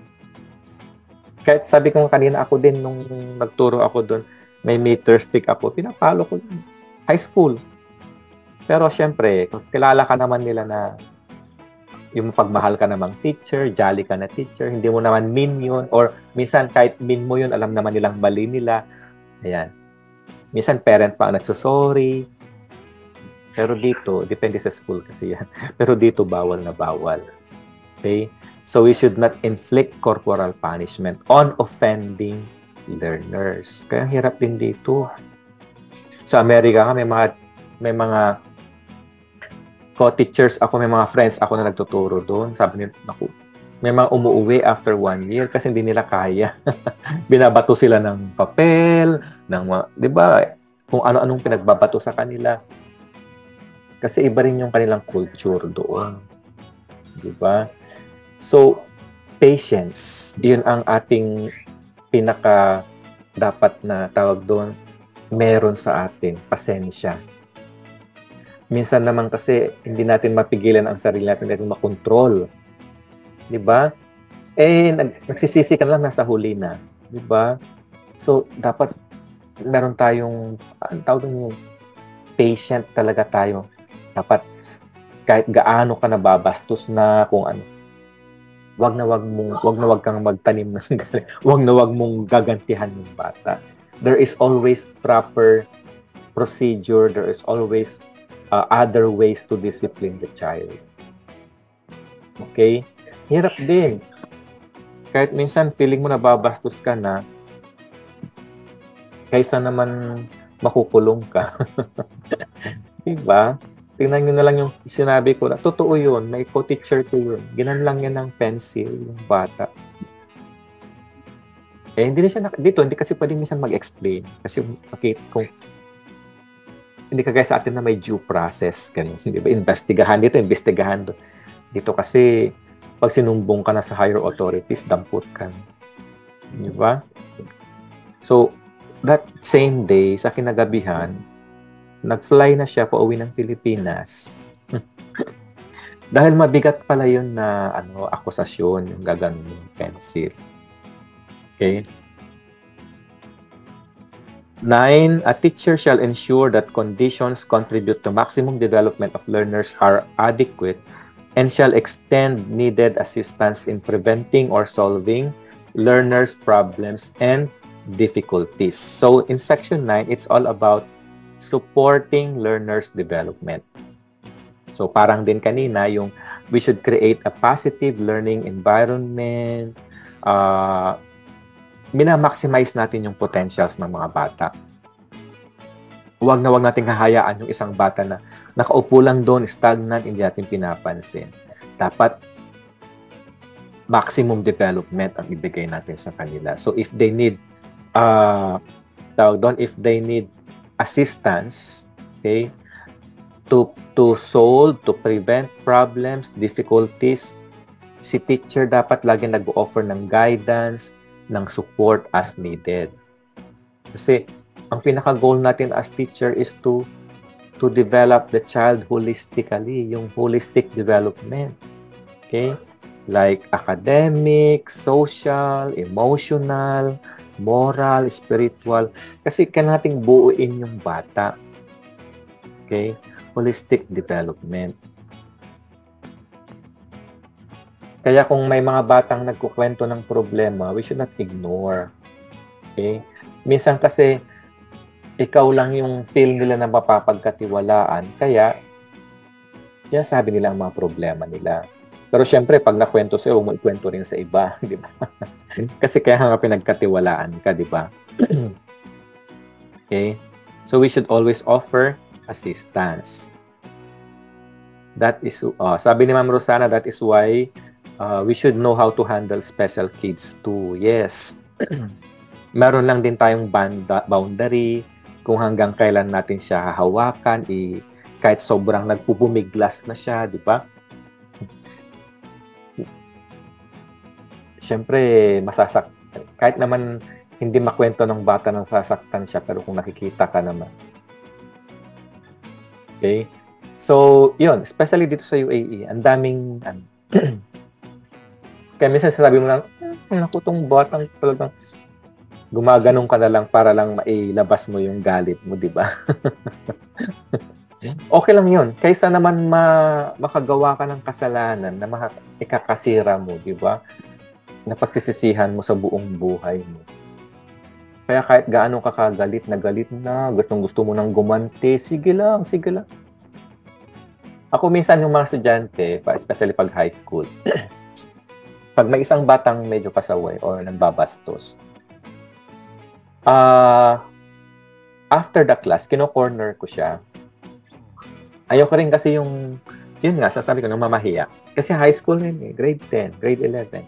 Kahit sabi ko kanina, ako din, nung nagturo ako doon, may meter stick ako, pinapalo ko yun. High school. Pero syempre, kilala ka naman nila na yung pagmahal ka namang teacher, jolly ka na teacher, hindi mo naman mean yun, or minsan kahit mean mo yun, alam naman nilang mali nila. Ayan. Minsan parent pa ang nagsusorry. Pero dito, depende sa school kasi yan. Pero dito, bawal na bawal. Okay? So, we should not inflict corporal punishment on offending learners. Kaya hirap din dito. Sa Amerika, may mga, may mga co-teachers ako, may mga friends ako na nagtuturo doon. Sabi nila, naku, may mga umuwi after one year kasi hindi nila kaya. Binabato sila ng papel, ng mga, di ba, kung ano-anong pinagbabato sa kanila. Kasi iba rin yung kanilang culture doon. Di ba? So, patience. Yun ang ating pinaka dapat na tawag doon, meron sa atin. Pasensya. Minsan naman kasi hindi natin mapigilan ang sarili natin, natin makontrol. Di ba? Eh, nagsisisi ka lang, nasa huli na. Di ba? So, dapat meron tayong, ang tawag doon, patient talaga tayo. Dapat kahit gaano ka nababastos na kung ano, wag na wag mong wag na wag kang magtanim ng galit. Wag na wag mong gagantihan yung bata. There is always proper procedure, there is always uh, other ways to discipline the child. Okay? Hirap din. Kahit minsan feeling mo nababastos ka na, kaysa naman makukulong ka. Diba? Tingnan nyo na lang yung sinabi ko. Totoo yun. May co-teacher ko yun. Ginan lang yan ng pencil, yung bata. Eh, hindi na siya, na- dito, hindi kasi pwedeng minsan mag-explain. Kasi, okay, kung, hindi kagaya sa atin na may due process. Ganun, di ba? Investigahan dito, investigahan doon. Dito kasi, pag sinumbong ka na sa higher authorities, dampot ka. Di ba? So, that same day, sa kinagabihan, nag-fly na siya pauwi ng Pilipinas. Dahil mabigat pala yun na ano, akusasyon, yung gaganon yung pencil. Okay? Nine, a teacher shall ensure that conditions contribute to maximum development of learners are adequate and shall extend needed assistance in preventing or solving learners' problems and difficulties. So, in section nine, it's all about supporting learners' development. So, parang din kanina, yung we should create a positive learning environment. Uh, minamaximize natin yung potentials ng mga bata. Huwag na huwag natin hahayaan yung isang bata na nakaupo lang doon, stagnant, hindi natin pinapansin. Dapat maximum development ang ibigay natin sa kanila. So, if they need, uh, tawag doon, if they need assistance, okay, to to solve, to prevent problems, difficulties, si teacher dapat lagi nag-offer ng guidance, ng support as needed. Kasi ang pinaka-goal natin as teacher is to to develop the child holistically, yung holistic development. Okay? Like academic, social, emotional, moral, spiritual. Kasi kailangan nating buuin yung bata. Okay? Holistic development. Kaya kung may mga batang nagkukwento ng problema, we should not ignore. Okay? Minsan kasi, ikaw lang yung feel nila na mapapagkatiwalaan. Kaya, yan sabi nila ang mga problema nila. Pero syempre, pag nakwento sa'yo, huwag mo ikwento rin sa iba. Di ba? Kasi kaya nga pinagkatiwalaan ka, di ba? Okay? So, we should always offer assistance. That is, uh, sabi ni Ma'am Rosana, that is why uh, we should know how to handle special kids too. Yes. Meron lang din tayong banda, boundary kung hanggang kailan natin siya hahawakan, i, kahit sobrang nagpupumiglas na siya, di ba? Siyempre, masasak kahit naman hindi makwento ng bata nang sasaktan siya, pero kung nakikita ka naman. Okay? So, yun, especially dito sa U A E, ang daming, ano, kaya minsan sasabi mo lang, hmm, naku, tong batang talagang gumaganong ka na lang para lang mailabas mo yung galit mo, di ba? Okay lang yun. Kaysa naman ma makagawa ka ng kasalanan na maka ikakasira mo, di ba? Na pagsisisihan mo sa buong buhay mo. Kaya kahit gaano ka kagalit na galit na, gustong gusto mo nang gumanti, sige lang, sige lang. Ako minsan yung mga estudyante, pa- especially pag high school, pag may isang batang medyo pasaway or nagbabastos, ah after the class, kino-corner ko siya. Ayoko rin kasi yung, yun nga, sasabi ko, nang mamahiya. Kasi high school yun eh, grade ten, grade eleven.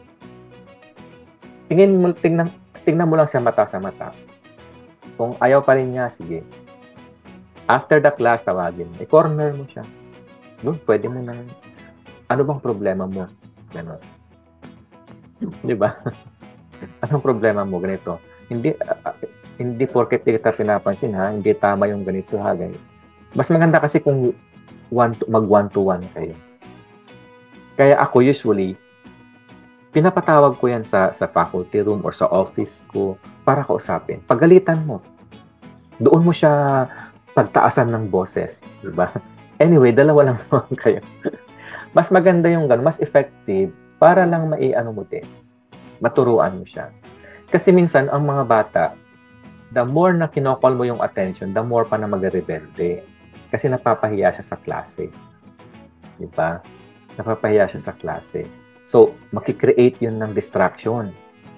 Tingin mo, tingnan, tingnan mo lang siya mata sa mata. Kung ayaw pa rin niya, sige. After the class, tawagin. I-corner mo siya. Doon, pwede mo nang, ano bang problema mo? Ganon. Di ba? Anong problema mo? Ganito. Hindi, uh, hindi porket di kita pinapansin ha, hindi tama yung ganito ha, ganito. Mas maganda kasi kung one to, mag one to one kayo. Kaya ako usually, pinapatawag ko yan sa, sa faculty room or sa office ko para kausapin. Pagalitan mo. Doon mo siya pagtaasan ng boses. Diba? Anyway, dalawa lang naman kayo. Mas maganda yung gano'n, mas effective para lang mai-ano mo din. Maturuan mo siya. Kasi minsan, ang mga bata, the more na kinokol mo yung attention, the more pa na mag-rebelde. Kasi napapahiya siya sa klase. Diba? Napapahiya siya sa klase. So, makikreate yun ng distraction.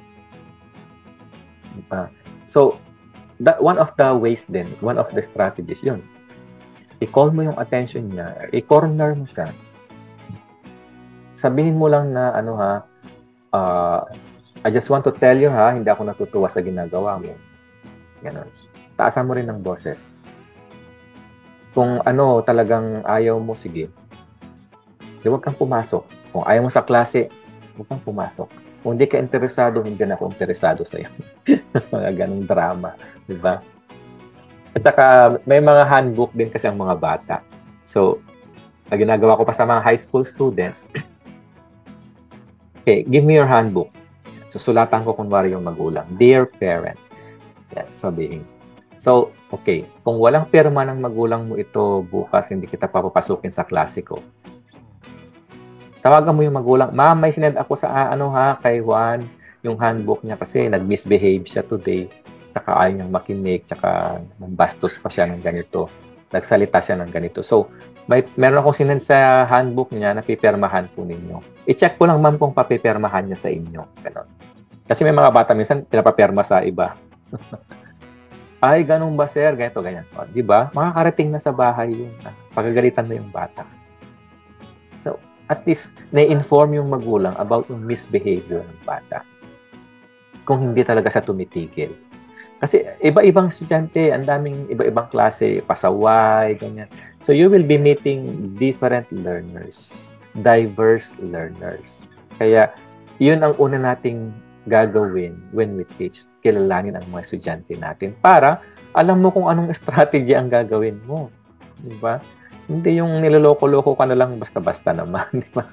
Diba? So, that one of the ways din, one of the strategies yun. I-call mo yung attention niya, i-corner mo siya. Sabihin mo lang na, ano ha, uh, I just want to tell you ha, hindi ako natutuwa sa ginagawa mo. Ganon. Taasan mo rin ng boses. Kung ano, talagang ayaw mo, sige. Huwag kang pumasok. Kung ayaw mo sa klase, huwag kang pumasok. Kung hindi ka interesado, hindi na ako interesado sa'yo. Mga ganong drama. Diba? At saka, may mga handbook din kasi ang mga bata. So, na ginagawa ko pa sa mga high school students, okay, give me your handbook. So, sulatan ko kunwari yung magulang. Dear parent. Yan, sasabihin. So, okay, kung walang pirma ng magulang mo ito bukas, hindi kita papapasukin sa klase ko. Tawagan mo yung magulang, Ma'am, may sinend ako sa ano ha, kay Juan, yung handbook niya kasi nag-misbehave siya today. Tsaka ayaw niyang makinig, tsaka nambastos pa siya ng ganito. Nagsalita siya ng ganito. So, may, meron akong sinend sa handbook niya na pipirmahan po ninyo. I-check ko lang, ma'am, kung papipirmahan niya sa inyo. Ganon. Kasi may mga bata minsan pinapapirma sa iba. Ay, ganun ba, sir? Ganito, ganyan. O, di ba? Makakarating na sa bahay yun. Pagagalitan na yung bata. So, at least, na-inform yung magulang about yung misbehavior ng bata. Kung hindi talaga sa tumitigil. Kasi iba-ibang estudyante, ang daming iba-ibang klase, pasaway, ganyan. So, you will be meeting different learners, diverse learners. Kaya, yun ang una nating gagawin when we teach. Kilalanin ang mga estudyante natin para alam mo kung anong strategy ang gagawin mo. Diba? Hindi yung niloloko-loko ka na lang basta-basta naman. Diba?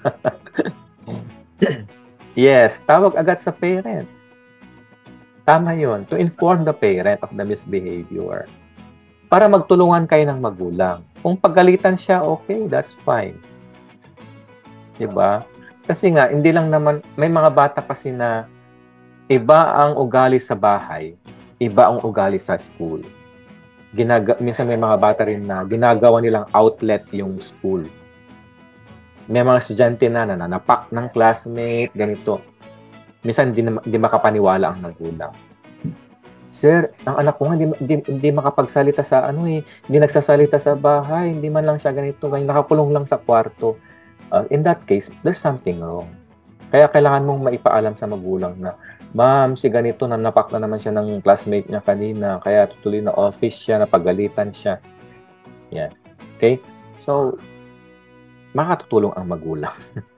Yes, tawag agad sa parent. Tama yun. To inform the parent of the misbehavior. Para magtulungan kayo ng magulang. Kung pagalitan siya, okay, that's fine. Diba? Kasi nga, hindi lang naman, may mga bata kasi na iba ang ugali sa bahay, iba ang ugali sa school. Ginaga, minsan may mga bata rin na ginagawa nilang outlet yung school. May mga estudyante na nananapak ng classmate, ganito. Minsan hindi, hindi makapaniwala ang magulang. Sir, ang anak ko nga hindi, hindi, hindi makapagsalita sa ano eh, hindi nagsasalita sa bahay, hindi man lang siya ganito, ganyan, nakakulong lang sa kwarto. Uh, in that case, there's something wrong. Kaya kailangan mong maipaalam sa magulang na, Ma'am, si ganito, nanapak na naman siya ng classmate niya kanina, kaya tutuloy na office siya, napagalitan siya. Yan. Okay? So, makatutulong ang magulang.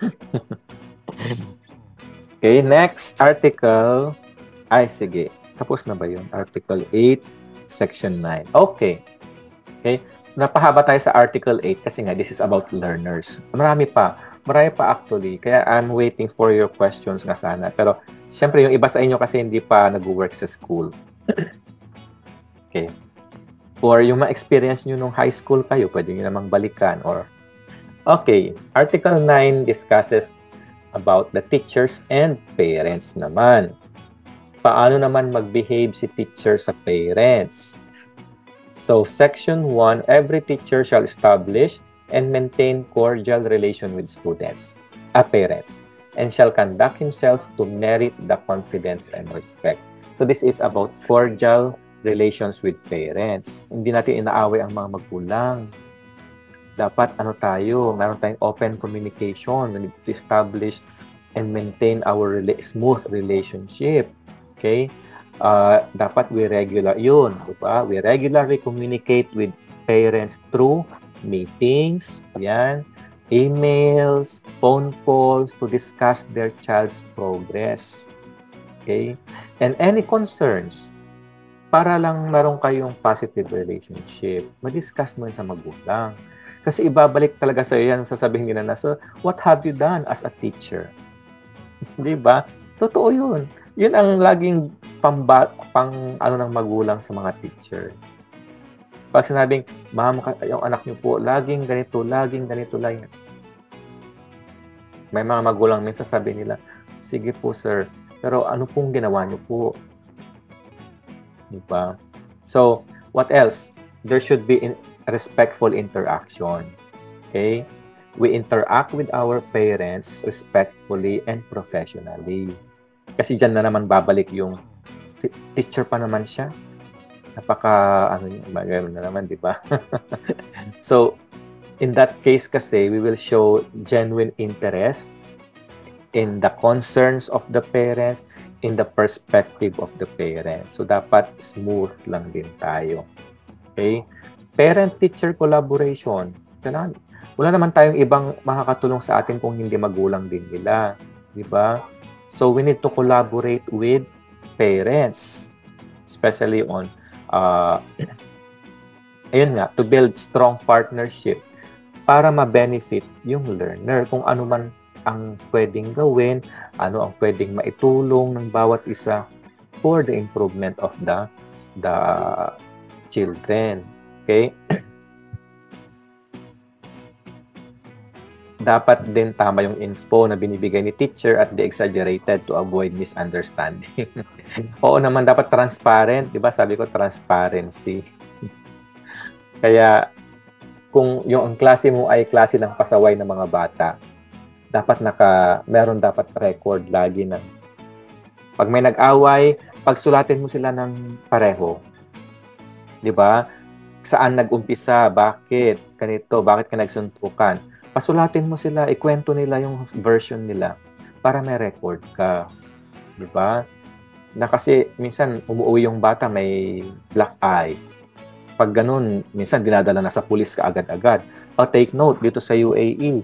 Okay, next article. Ay, sige. Tapos na ba yun? Article eight, Section nine. Okay. Okay. Napahaba tayo sa Article eight kasi nga, this is about learners. Marami pa. Marami pa actually. Kaya I'm waiting for your questions nga sana. Pero, siyempre, yung iba sa inyo kasi hindi pa nag-work sa school. Okay. Or yung ma-experience nyo nung high school kayo, pwede nyo namang balikan. Or, okay. Article nine discusses about the teachers and parents naman. Paano naman mag-behave si teacher sa parents? So, Section one, every teacher shall establish and maintain cordial relation with students, uh, parents, and shall conduct himself to merit the confidence and respect. So this is about cordial relations with parents. Hindi natin inaaway ang mga magulang. Dapat ano tayo, meron tayong open communication. We need to establish and maintain our rela- smooth relationship. Okay? Uh, dapat we regular yun, di ba? We regularly communicate with parents through meetings, yan, emails, phone calls to discuss their child's progress. Okay? And any concerns, para lang meron kayong positive relationship, ma-discuss mo yun sa magulang. Kasi ibabalik talaga sa iyo yan, sasabihin nila na, so, what have you done as a teacher? Di ba? Totoo yun. Yun ang laging pamba, pang ano ng magulang sa mga teacher. Pag sinabing, ma'am, yung anak niyo po, laging ganito, laging ganito, laging. May mga magulang minsan sabi nila, sige po sir, pero ano pong ginawa niyo po? Di ba? So, what else? There should be in respectful interaction. Okay? We interact with our parents respectfully and professionally. Kasi dyan na naman babalik yung teacher pa naman siya. Napaka, ano yun, magano'n na naman, di ba? So, in that case kasi, we will show genuine interest in the concerns of the parents, in the perspective of the parents. So, dapat smooth lang din tayo. Okay? Parent-teacher collaboration. Kailangan, wala naman tayong ibang makakatulong sa atin kung hindi magulang din nila. Di ba? So, we need to collaborate with parents. Especially on, uh, ayun nga, to build strong partnership para ma-benefit yung learner. Kung ano man ang pwedeng gawin, ano ang pwedeng maitulong ng bawat isa for the improvement of the the children. Okay? Dapat din tama yung info na binibigay ni teacher at di exaggerated to avoid misunderstanding. Oo naman, dapat transparent. Diba? Sabi ko, transparency. Kaya, kung yung ang klase mo ay klase ng pasaway ng mga bata, dapat naka, meron dapat record lagi ng, pag may nag-away, pagsulatin mo sila ng pareho. Diba? Saan nag-umpisa? Bakit? Ganito? Bakit ka nagsuntukan? Pasulatin mo sila, ikwento nila yung version nila para may record ka. Di ba? Na kasi minsan umuwi yung bata may black eye. Pag ganun, minsan dinadala na sa pulis ka agad-agad. O take note, dito sa U A E,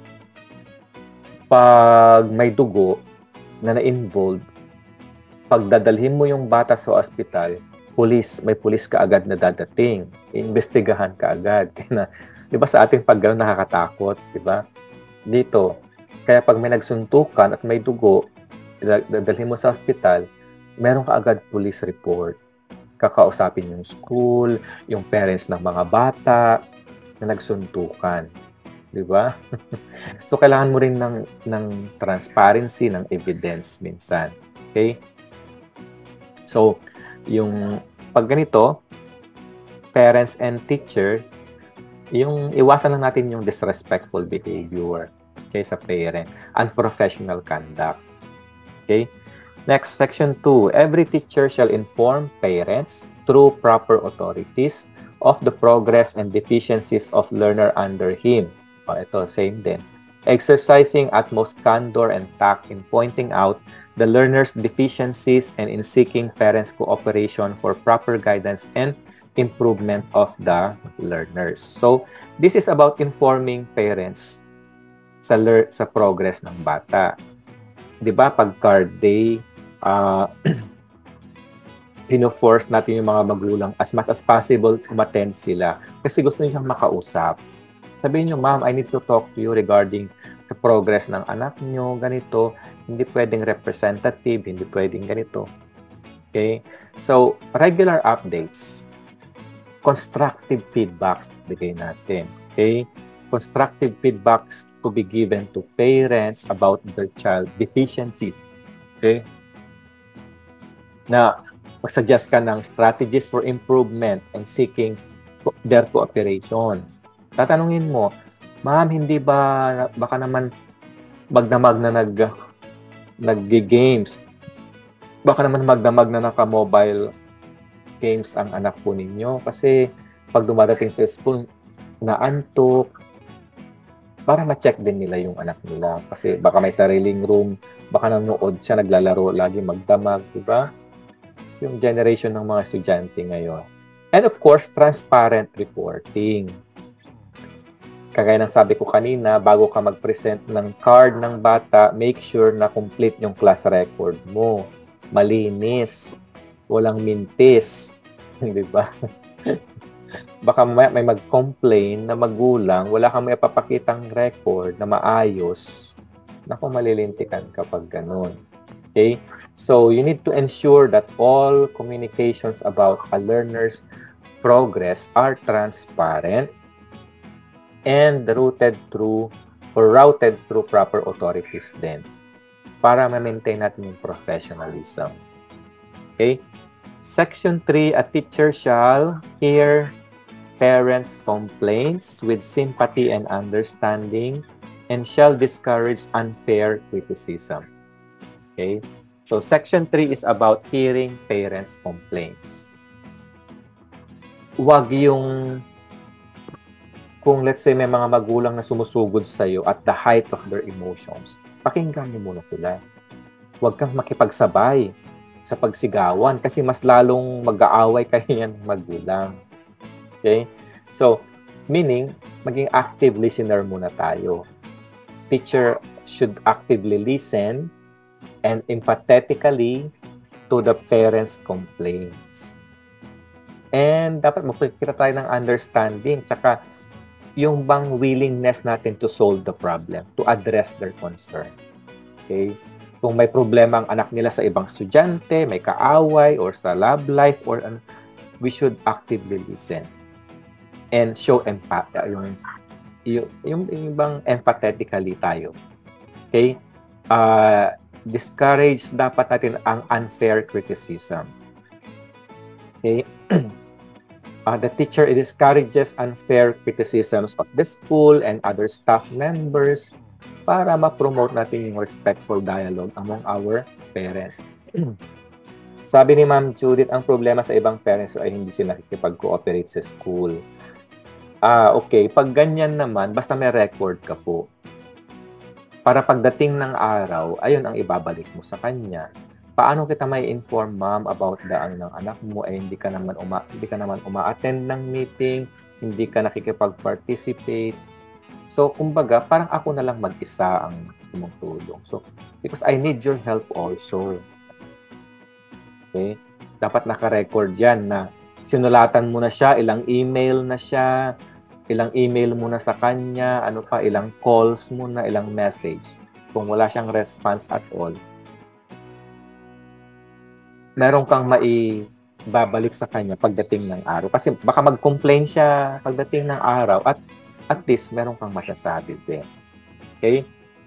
pag may dugo na na-involve, pag dadalhin mo yung bata sa ospital, pulis, may pulis ka agad na dadating. Iimbestigahan ka agad. Kaya na, di ba sa ating pag gano'n nakakatakot, di ba? Dito, kaya pag may nagsuntukan at may dugo, dadalhin mo sa ospital, meron ka agad police report. Kakausapin yung school, yung parents ng mga bata na nagsuntukan. Di ba? So, kailangan mo rin ng, ng transparency, ng evidence minsan. Okay? So, yung pag ganito, parents and teacher, yung iwasan lang natin yung disrespectful behavior, okay, sa parent, unprofessional conduct. Okay? Next, section two. Every teacher shall inform parents through proper authorities of the progress and deficiencies of learner under him. O, ito, same din. Exercising utmost candor and tact in pointing out the learner's deficiencies and in seeking parents' cooperation for proper guidance and improvement of the learners. So, this is about informing parents sa sa progress ng bata. 'Di ba pag card day, uh, pino-force natin yung mga magulang as much as possible umattend sila kasi gusto nilang makausap. Sabihin niyo, "Ma'am, I need to talk to you regarding sa progress ng anak niyo, ganito, hindi pwedeng representative, hindi pwedeng ganito." Okay? So, regular updates. Constructive feedback bigay natin. Okay? Constructive feedbacks to be given to parents about their child deficiencies. Okay? Na mag-suggest ka ng strategies for improvement and seeking their cooperation. Tatanungin mo, Ma'am, hindi ba, baka naman magdamag na nag, nag-games. Baka naman magdamag na naka-mobile games ang anak po ninyo. Kasi pag dumadating sa school, naantok, para ma-check din nila yung anak nila. Kasi baka may sariling room, baka nanonood siya, naglalaro, lagi magdamag, di ba? Yung generation ng mga estudyante ngayon. And of course, transparent reporting. Kagaya ng sabi ko kanina, bago ka mag-present ng card ng bata, make sure na complete yung class record mo. Malinis. Walang mintis. Di ba? Baka may, may mag-complain na magulang, wala kang may papakitang record na maayos. Naku, malilintikan kapag ganun. Okay? So, you need to ensure that all communications about a learner's progress are transparent and routed through or routed through proper authorities din para ma-maintain natin yung professionalism. Okay? Section three, a teacher shall hear parents' complaints with sympathy and understanding and shall discourage unfair criticism. Okay? So, Section three is about hearing parents' complaints. Huwag yung, kung let's say may mga magulang na sumusugod sa'yo at the height of their emotions, pakinggan mo muna sila. Huwag kang makipagsabay sa pagsigawan kasi mas lalong mag-aaway kayo yan ng magulang. Okay? So, meaning, maging active listener muna tayo. Teacher should actively listen and empathetically to the parents' complaints. And dapat magpapakita tayo ng understanding, tsaka yung bang willingness natin to solve the problem, to address their concern. Okay? Kung may problema ang anak nila sa ibang estudyante, may kaaway, or sa love life, or ano, we should actively listen and show empathy, yung, yung, yung, yung bang empathetically tayo. Okay? Uh, discourage dapat natin ang unfair criticism. Okay? uh, the teacher discourages unfair criticisms of the school and other staff members para ma-promote natin yung respectful dialogue among our parents. Sabi ni Ma'am Judith, ang problema sa ibang parents ay hindi sila nakikipag-cooperate sa school. Ah, okay. Pag ganyan naman, basta may record ka po. Para pagdating ng araw, ayun ang ibabalik mo sa kanya. Paano kita may inform, ma'am, about daan ng anak mo ay hindi ka naman uma hindi ka naman uma-attend ng meeting, hindi ka nakikipag-participate. So, kumbaga, parang ako na lang mag-isa ang tumutulong. So, because I need your help also. Okay? Dapat naka-record yan na sinulatan mo na siya, ilang email na siya, ilang email mo na sa kanya, ano pa, ilang calls mo na, ilang message. Kung wala siyang response at all, meron kang maibabalik sa kanya pagdating ng araw. Kasi baka mag-complain siya pagdating ng araw at at least meron kang masasabi din. Okay?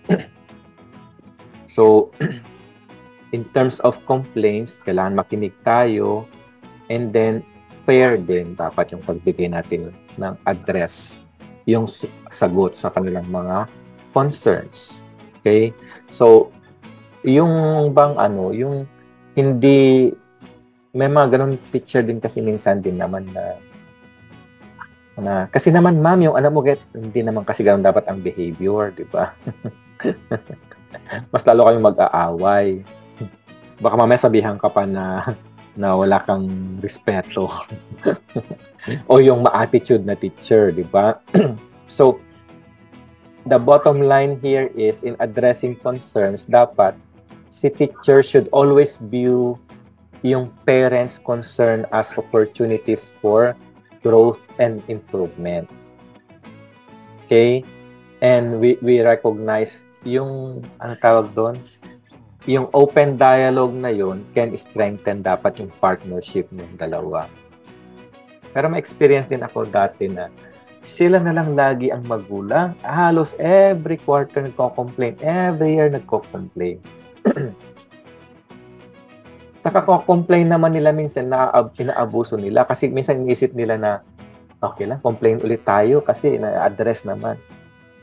So, in terms of complaints, kailangan makinig tayo and then fair din dapat yung pagbigay natin ng address, yung sagot sa kanilang mga concerns. Okay? So, yung bang ano, yung hindi, may mga ganun picture din kasi minsan din naman na, na kasi naman ma'am, yung alam mo, get, hindi naman kasi ganun dapat ang behavior, di ba? Mas lalo kayong mag-aaway. Baka mamaya sabihan ka pa na na wala kang respeto. O yung ma-attitude na teacher, di ba? So, the bottom line here is, in addressing concerns, dapat si teacher should always view yung parents' concern as opportunities for growth and improvement. Okay? And we, we recognize yung, ano tawag doon? Yung open dialogue na yun can strengthen dapat yung partnership ng dalawa. Pero may experience din ako dati na sila na lang lagi ang magulang. Halos every quarter nagko-complain. Every year nagko-complain. Sa kako-complain naman nila minsan na pinaabuso nila kasi minsan iniisip nila na okay lang, complain ulit tayo kasi na-address naman.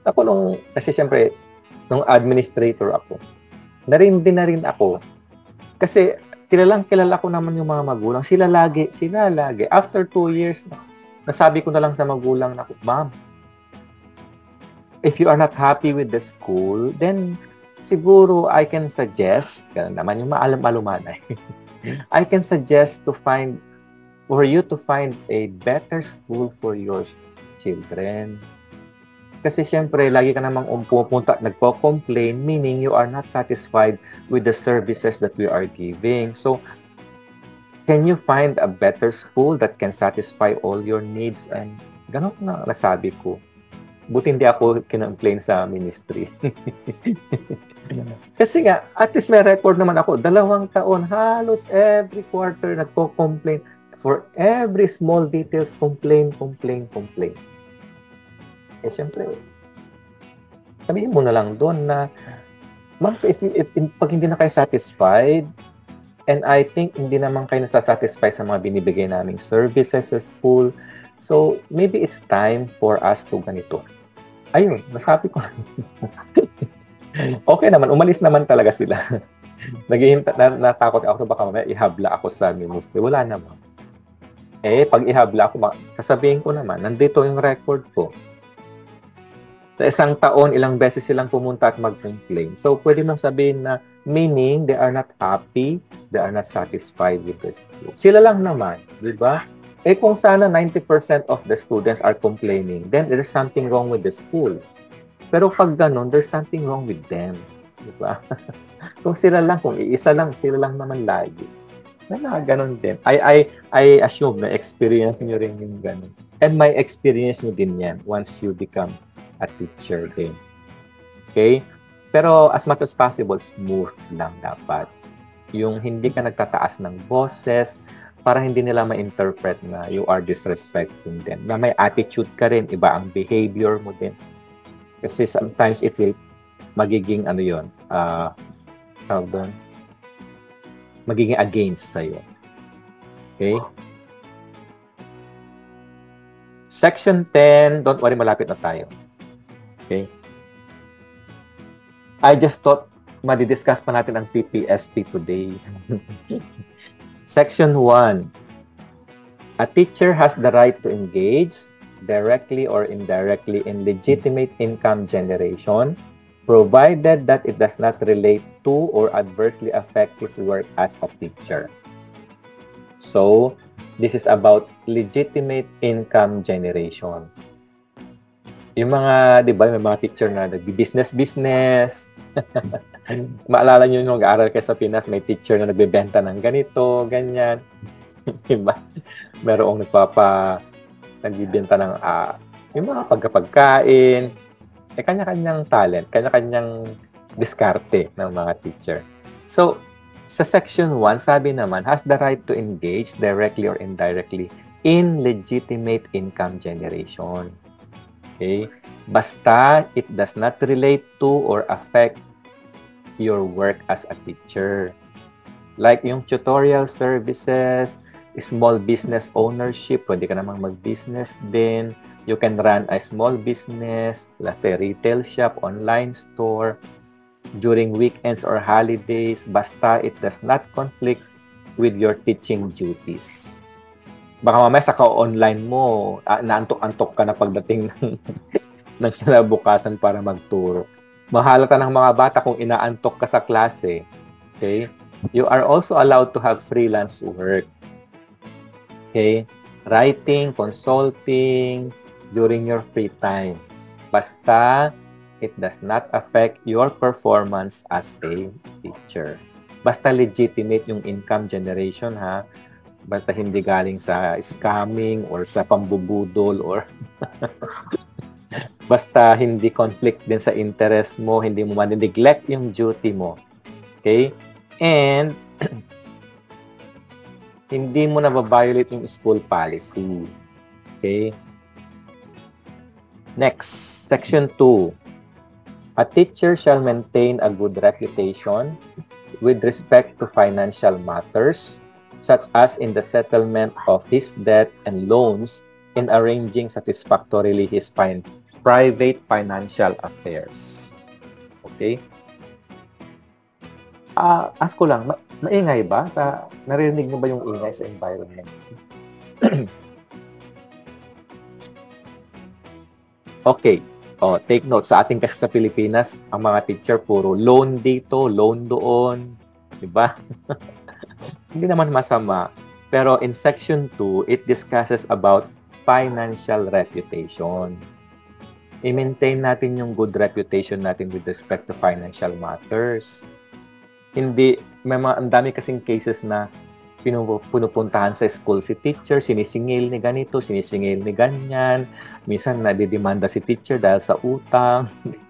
Ako nung, kasi syempre, nung administrator ako, narindi na rin ako. Kasi, kilalang kilala ko naman yung mga magulang. Sila lagi, sila lagi. After two years, nasabi ko na lang sa magulang na, Ma'am, if you are not happy with the school, then siguro I can suggest, ganun naman yung maalam-alumanay, I can suggest to find, for you to find a better school for your children. Kasi syempre, lagi ka namang pupunta at nagpo-complain, meaning you are not satisfied with the services that we are giving. So, can you find a better school that can satisfy all your needs? And ganun na nasabi ko. Buti hindi ako kinamplain sa ministry. Kasi nga, at least may record naman ako. Dalawang taon, halos every quarter nagpo-complain. For every small details, complain, complain, complain. Eh, siyempre, sabihin mo na lang doon na, Ma'am, if, if, if, pag hindi na kayo satisfied, and I think hindi naman kayo nasasatisfy sa mga binibigay naming services sa school, so maybe it's time for us to ganito. Ayun, nasabi ko. Okay naman, umalis naman talaga sila. Naghihinta, natakot ako, baka mamaya ihabla ako sa ministry. Wala naman. Eh, pag ihabla ako, sasabihin ko naman, nandito yung record ko. Sa isang taon, ilang beses silang pumunta at mag-complain. So, pwede mong sabihin na, meaning, they are not happy, they are not satisfied with the school. Sila lang naman, di ba? Eh, kung sana ninety percent of the students are complaining, then there's something wrong with the school. Pero pag ganun, there's something wrong with them. Di ba? Kung sila lang, kung iisa lang, sila lang naman lagi. Na ganun din. I, I, I assume na experience nyo rin yung ganun. And my experience nyo din yan once you become a teacher din. Okay? Pero as much as possible, smooth lang dapat. Yung hindi ka nagtataas ng boses para hindi nila ma-interpret na you are disrespecting them. Na may attitude ka rin, iba ang behavior mo din. Kasi sometimes it will magiging ano yun, uh, tawag doon, magiging against sa'yo. Okay? Section ten, don't worry, malapit na tayo. Okay? I just thought madidiscuss pa natin ang P P S T today. Section one. A teacher has the right to engage directly or indirectly in legitimate income generation, provided that it does not relate to or adversely affect his work as a teacher. So, this is about legitimate income generation. Yung mga, di ba, may mga teacher na nag-business-business. Maalala nyo nung nag-aaral kayo sa Pinas, may teacher na nagbebenta ng ganito, ganyan. Diba? Merong nagpapa, nagbibenta ng, uh, yung mga pagkapagkain. Eh, kanya-kanyang talent, kanya-kanyang diskarte ng mga teacher. So, sa section one, sabi naman, has the right to engage directly or indirectly in legitimate income generation. Okay? Basta it does not relate to or affect your work as a teacher. Like yung tutorial services, small business ownership, pwede ka namang mag-business din. You can run a small business, like a retail shop, online store, during weekends or holidays, basta it does not conflict with your teaching duties. Baka mamaya sa ka-online mo, ah, naantok-antok ka na pagdating ng, ng kinabukasan para magturo. Mahal ka ng mga bata kung inaantok ka sa klase. Okay? You are also allowed to have freelance work. Okay? Writing, consulting, during your free time. Basta it does not affect your performance as a teacher. Basta legitimate yung income generation, ha? Basta hindi galing sa scamming or sa pambubudol or basta hindi conflict din sa interest mo, hindi mo man-neglect yung duty mo. Okay? And hindi mo na-violate yung school policy. Okay? Next, section two. A teacher shall maintain a good reputation with respect to financial matters, such as in the settlement of his debt and loans, in arranging satisfactorily his fin private financial affairs. Okay? Ah, uh, ask ko lang, ma maingay ba? Sa, narinig mo ba yung ingay sa environment? Okay. Oh, take note. Sa ating kasi sa Pilipinas, ang mga teacher puro loan dito, loan doon. Diba? Hindi naman masama. Pero in section two, it discusses about financial reputation. I-maintain natin yung good reputation natin with respect to financial matters. Hindi, may mga, ang dami kasing cases na pinupuntahan sa school si teacher, sinisingil ni ganito, sinisingil ni ganyan. Minsan, nadidemanda si teacher dahil sa utang.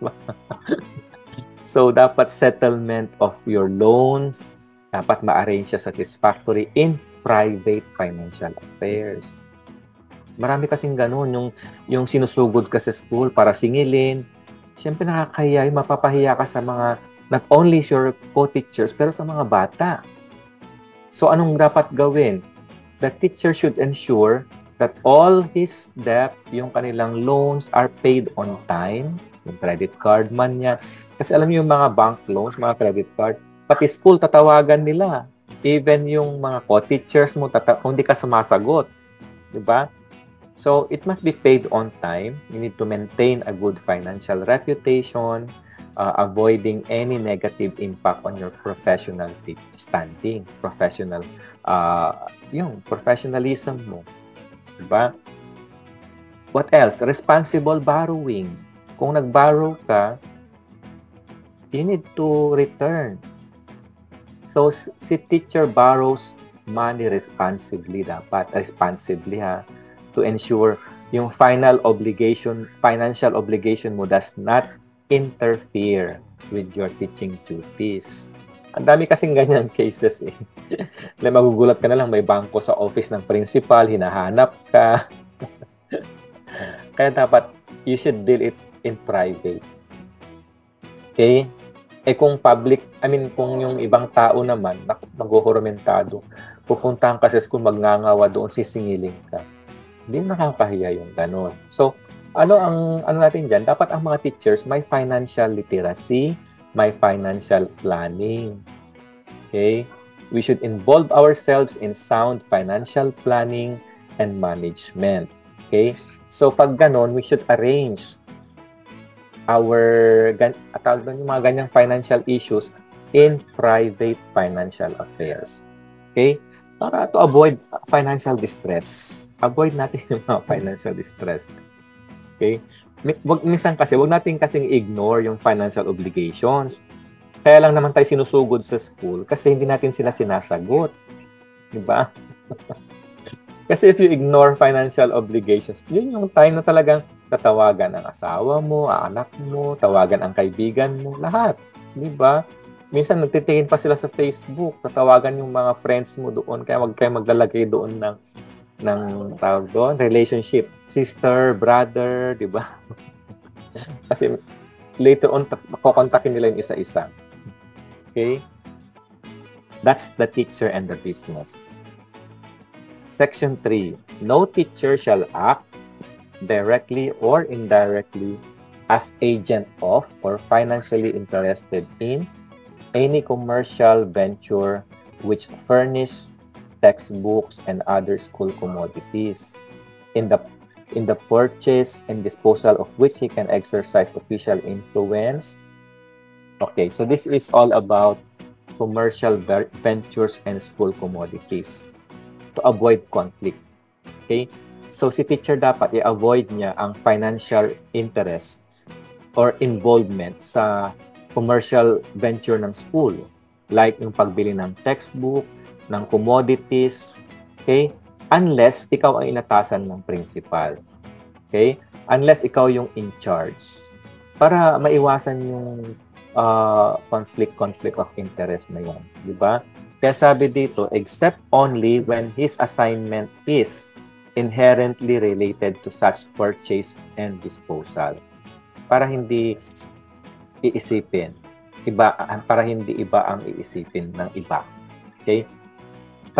So, dapat settlement of your loans, dapat ma-arrange siya satisfactory in private financial affairs. Marami kasing ganun, yung, yung sinusugod ka sa school para singilin. Siyempre, nakakahiya, mapapahiya ka sa mga, not only your co-teachers, pero sa mga bata. So, anong dapat gawin? The teacher should ensure that all his debt, yung kanilang loans, are paid on time. Yung credit card man niya. Kasi alam niyo yung mga bank loans, mga credit card, pati school, tatawagan nila. Even yung mga co-teachers mo, kung hindi ka sumasagot. Diba? So, it must be paid on time. You need to maintain a good financial reputation, Uh, avoiding any negative impact on your professional standing, professional, uh, yung professionalism mo. Diba? What else? Responsible borrowing. Kung nag-borrow ka, you need to return. So, si teacher borrows money responsibly dapat, responsibly ha, to ensure yung final obligation, financial obligation mo does not interfere with your teaching duties. Ang dami kasing ganyan cases eh. Na magugulat ka na lang, may bangko sa office ng principal, hinahanap ka. Kaya dapat, you should deal it in private. Okay? Eh kung public, I mean, kung yung ibang tao naman, mag-uhuramentado, pupuntahan ka sa school, magngangawa doon, sisingiling ka. Hindi nakakahiya yung ganon. So, ano ang ano natin diyan? Dapat ang mga teachers may financial literacy, may financial planning. Okay? We should involve ourselves in sound financial planning and management. Okay? So pag ganon, we should arrange our atawag doon yung mga ganyang financial issues in private financial affairs. Okay? Para to avoid financial distress. Avoid natin yung mga financial distress. Okay? Wag, minsan kasi, wag natin kasing ignore yung financial obligations. Kaya lang naman tayo sinusugod sa school kasi hindi natin sila sinasagot. Diba? Kasi if you ignore financial obligations, yun yung time na talagang tatawagan ang asawa mo, ang anak mo, tawagan ang kaibigan mo, lahat. Diba? Minsan nagtitingin pa sila sa Facebook, tatawagan yung mga friends mo doon, kaya wag kayo maglalagay doon ng ng tawag doon, relationship, sister, brother, di ba? Kasi later on, makokontakin nila yung isa-isa. Okay? That's the teacher and the business. Section three. No teacher shall act directly or indirectly as agent of or financially interested in any commercial venture which furnish textbooks and other school commodities, in the in the purchase and disposal of which he can exercise official influence. Okay, so this is all about commercial ventures and school commodities to avoid conflict. Okay, so si teacher dapat i-avoid niya ang financial interest or involvement sa commercial venture ng school, like yung pagbili ng textbook, ng commodities, okay? Unless ikaw ang inatasan ng principal. Okay? Unless ikaw yung in charge. Para maiwasan yung uh, conflict, conflict of interest na yan. Diba? Kaya sabi dito, except only when his assignment is inherently related to such purchase and disposal. Para hindi iisipin. Iba, para hindi iba ang iisipin ng iba. Okay?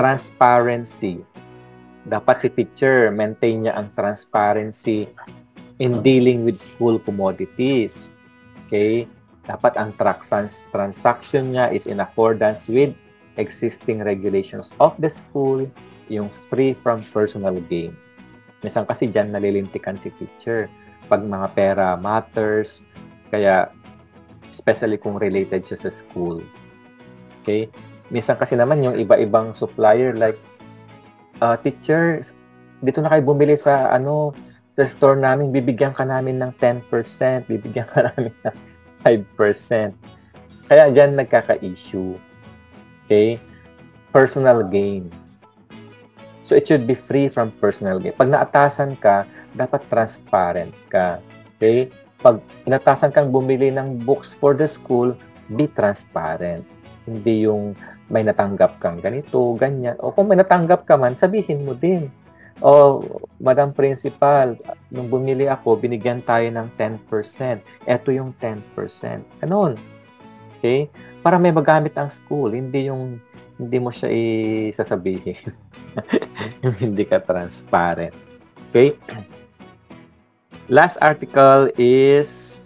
Transparency. Dapat si teacher, maintain niya ang transparency in dealing with school commodities. Okay? Dapat ang trans transaction niya is in accordance with existing regulations of the school, yung free from personal gain. Minsan kasi dyan nalilintikan si teacher pag mga pera matters, kaya especially kung related siya sa school. Okay? Minsan kasi naman yung iba-ibang supplier like, uh, teacher, dito na kayo bumili sa ano sa store namin, bibigyan ka namin ng ten percent, bibigyan ka namin ng five percent. Kaya dyan nagkaka-issue. Okay? Personal gain. So, it should be free from personal gain. Pag naatasan ka, dapat transparent ka. Okay? Pag inatasan kang bumili ng books for the school, be transparent. Hindi yung may natanggap kang ganito, ganyan. O kung may natanggap ka man, sabihin mo din. O, Madam Principal, nung bumili ako, binigyan tayo ng ten percent. Ito yung ten percent. Ganun. Okay? Para may magamit ang school, hindi yung hindi mo siya isasabihin. Yung hindi ka transparent. Okay? Last article is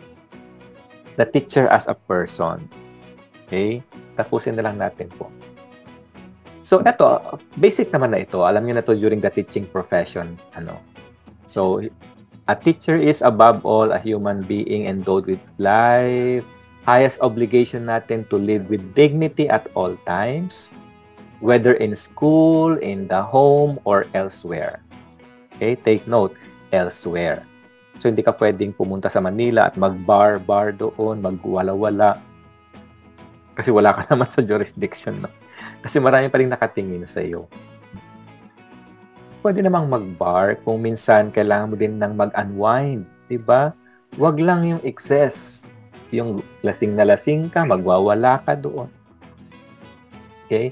the teacher as a person. Okay? Tapusin na lang natin po. So, ito, basic naman na ito. Alam niyo na ito during the teaching profession. Ano? So, a teacher is above all a human being endowed with life. Highest obligation natin to live with dignity at all times, whether in school, in the home, or elsewhere. Okay? Take note, elsewhere. So, hindi ka pwedeng pumunta sa Manila at mag-bar-bar doon, magwala-wala. Kasi wala ka naman sa jurisdiction. No? Kasi marami pa rin nakatingin sa iyo. Pwede namang mag-bar kung minsan kailangan mo din ng mag-unwind. Diba? Wag lang yung excess. Yung lasing na lasing ka, magwawala ka doon. Okay?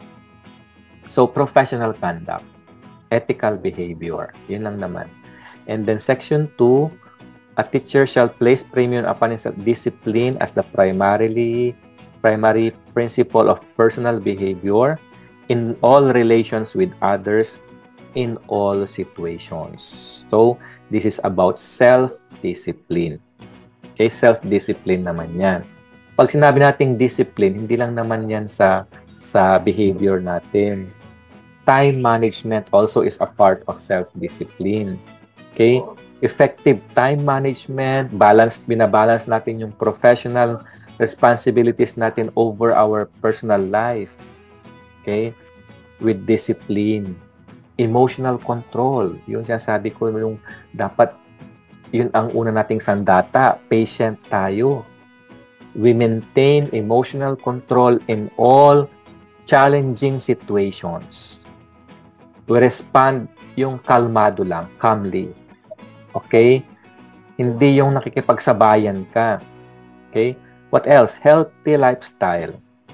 So, professional conduct. Ethical behavior. Yun lang naman. And then section two, a teacher shall place premium upon his discipline as the primarily primary principle of personal behavior in all relations with others in all situations. So, this is about self-discipline. Okay, self-discipline naman yan. Pag sinabi nating discipline, hindi lang naman yan sa, sa behavior natin. Time management also is a part of self-discipline. Okay? Effective time management, balance, binabalance natin yung professional responsibilities natin over our personal life. Okay? With discipline. Emotional control. Yung sinasabi ko, yung dapat, yun ang una nating sandata. Patient tayo. We maintain emotional control in all challenging situations. We respond yung kalmado lang, calmly. Okay? Hindi yung nakikipagsabayan ka. Okay? What else? Healthy lifestyle.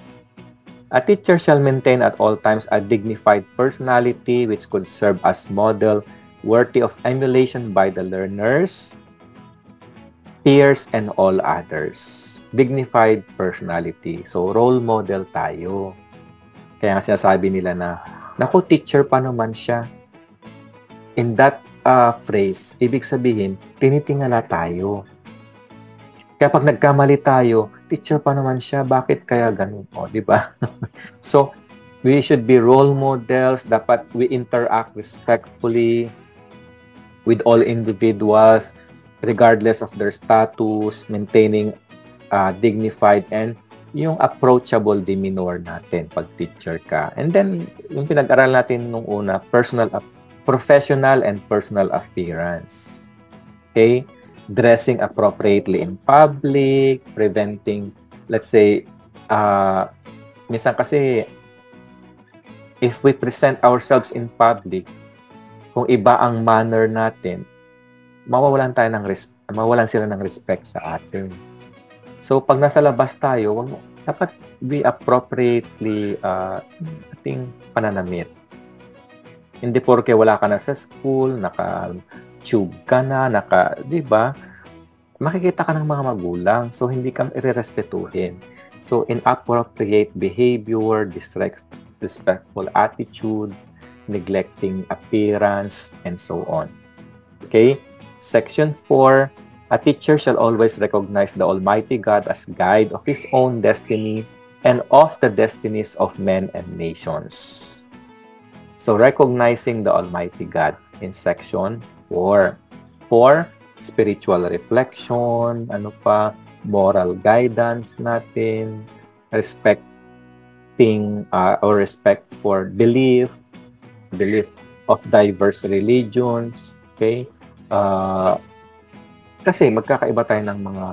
A teacher shall maintain at all times a dignified personality which could serve as model worthy of emulation by the learners, peers, and all others. Dignified personality. So, role model tayo. Kaya nga sinasabi nila na, naku, teacher pa naman siya. In that uh, phrase, ibig sabihin, tinitingala tayo. Kaya pag nagkamali tayo, teacher pa naman siya, bakit kaya ganun? O, di ba? So, we should be role models. Dapat we interact respectfully with all individuals, regardless of their status, maintaining uh, dignified and yung approachable demeanor natin pag teacher ka. And then, yung pinag-aral natin nung una, personal, professional and personal appearance. Okay? Dressing appropriately in public, preventing, let's say, uh, minsan kasi, if we present ourselves in public, kung iba ang manner natin, mawawalan tayo ng res- mawawalan sila ng respect sa atin. So, pag nasa labas tayo, wag, dapat we appropriately uh, ating pananamit. Hindi porke wala ka na sa school, naka-tube ka na, naka, di ba? Makikita ka ng mga magulang, so hindi ka irerespetuhin. So, inappropriate behavior, disrespectful attitude, neglecting appearance, and so on. Okay? Section four, a teacher shall always recognize the Almighty God as guide of his own destiny and of the destinies of men and nations. So, recognizing the Almighty God in section four. four, spiritual reflection, ano pa, moral guidance natin, respecting uh, or respect for belief, belief of diverse religions, okay? Uh, kasi magkakaiba tayo ng mga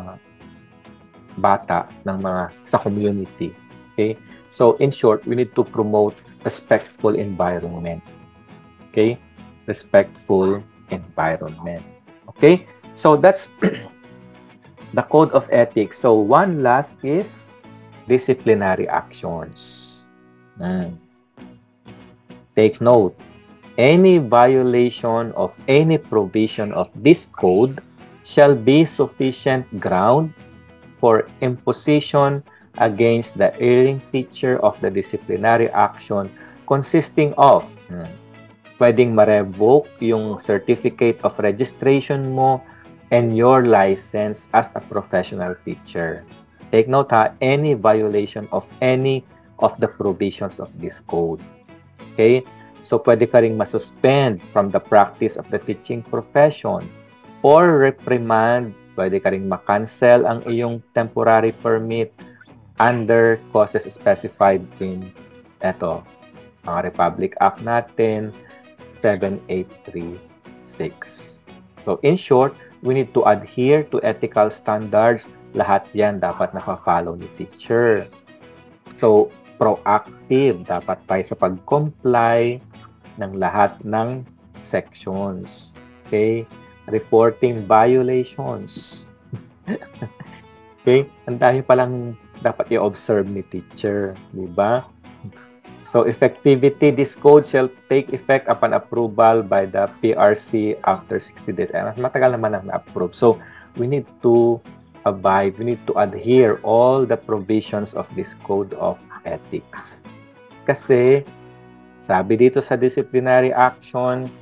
bata, ng mga sa community, okay? So, in short, we need to promote respectful environment, okay? Respectful environment, okay? So, that's the code of ethics. So, one last is disciplinary actions. Mm. Take note, any violation of any provision of this code shall be sufficient ground for imposition against the erring teacher of the disciplinary action consisting of hmm, pwedeng ma-revoke yung certificate of registration mo and your license as a professional teacher. Take note ha, any violation of any of the provisions of this code. Okay? So, pwede ka rin masuspend from the practice of the teaching profession or reprimand, pwede ka rin makancel ang iyong temporary permit under causes specified in eto, ang Republic Act natin, seven eight three six. So, in short, we need to adhere to ethical standards. Lahat yan dapat naka-follow ni teacher. So, proactive dapat tayo sa pag-comply ng lahat ng sections. Okay? Reporting violations. Okay? Ang dami palang dapat i-observe ni teacher. Diba? So, effectivity, this code shall take effect upon approval by the P R C after sixty days. And matagal naman ang na-approve. So, we need to abide, we need to adhere all the provisions of this code of ethics. Kasi, sabi dito sa disciplinary action,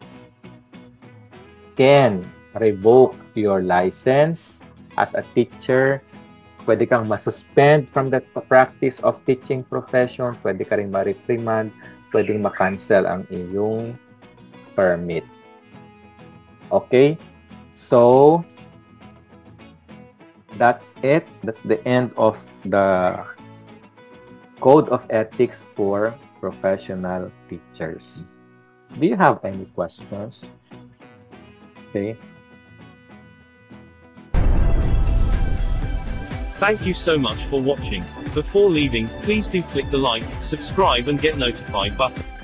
can revoke your license as a teacher. Pwede kang masuspend from the practice of teaching profession. Pwede ka rin ma-reprimand. Pwede ma-cancel ang iyong permit. Okay? So, that's it. That's the end of the Code of Ethics for Professional Teachers. Do you have any questions? Okay. Thank you so much for watching. Before leaving, please do click the like, subscribe and get notified button.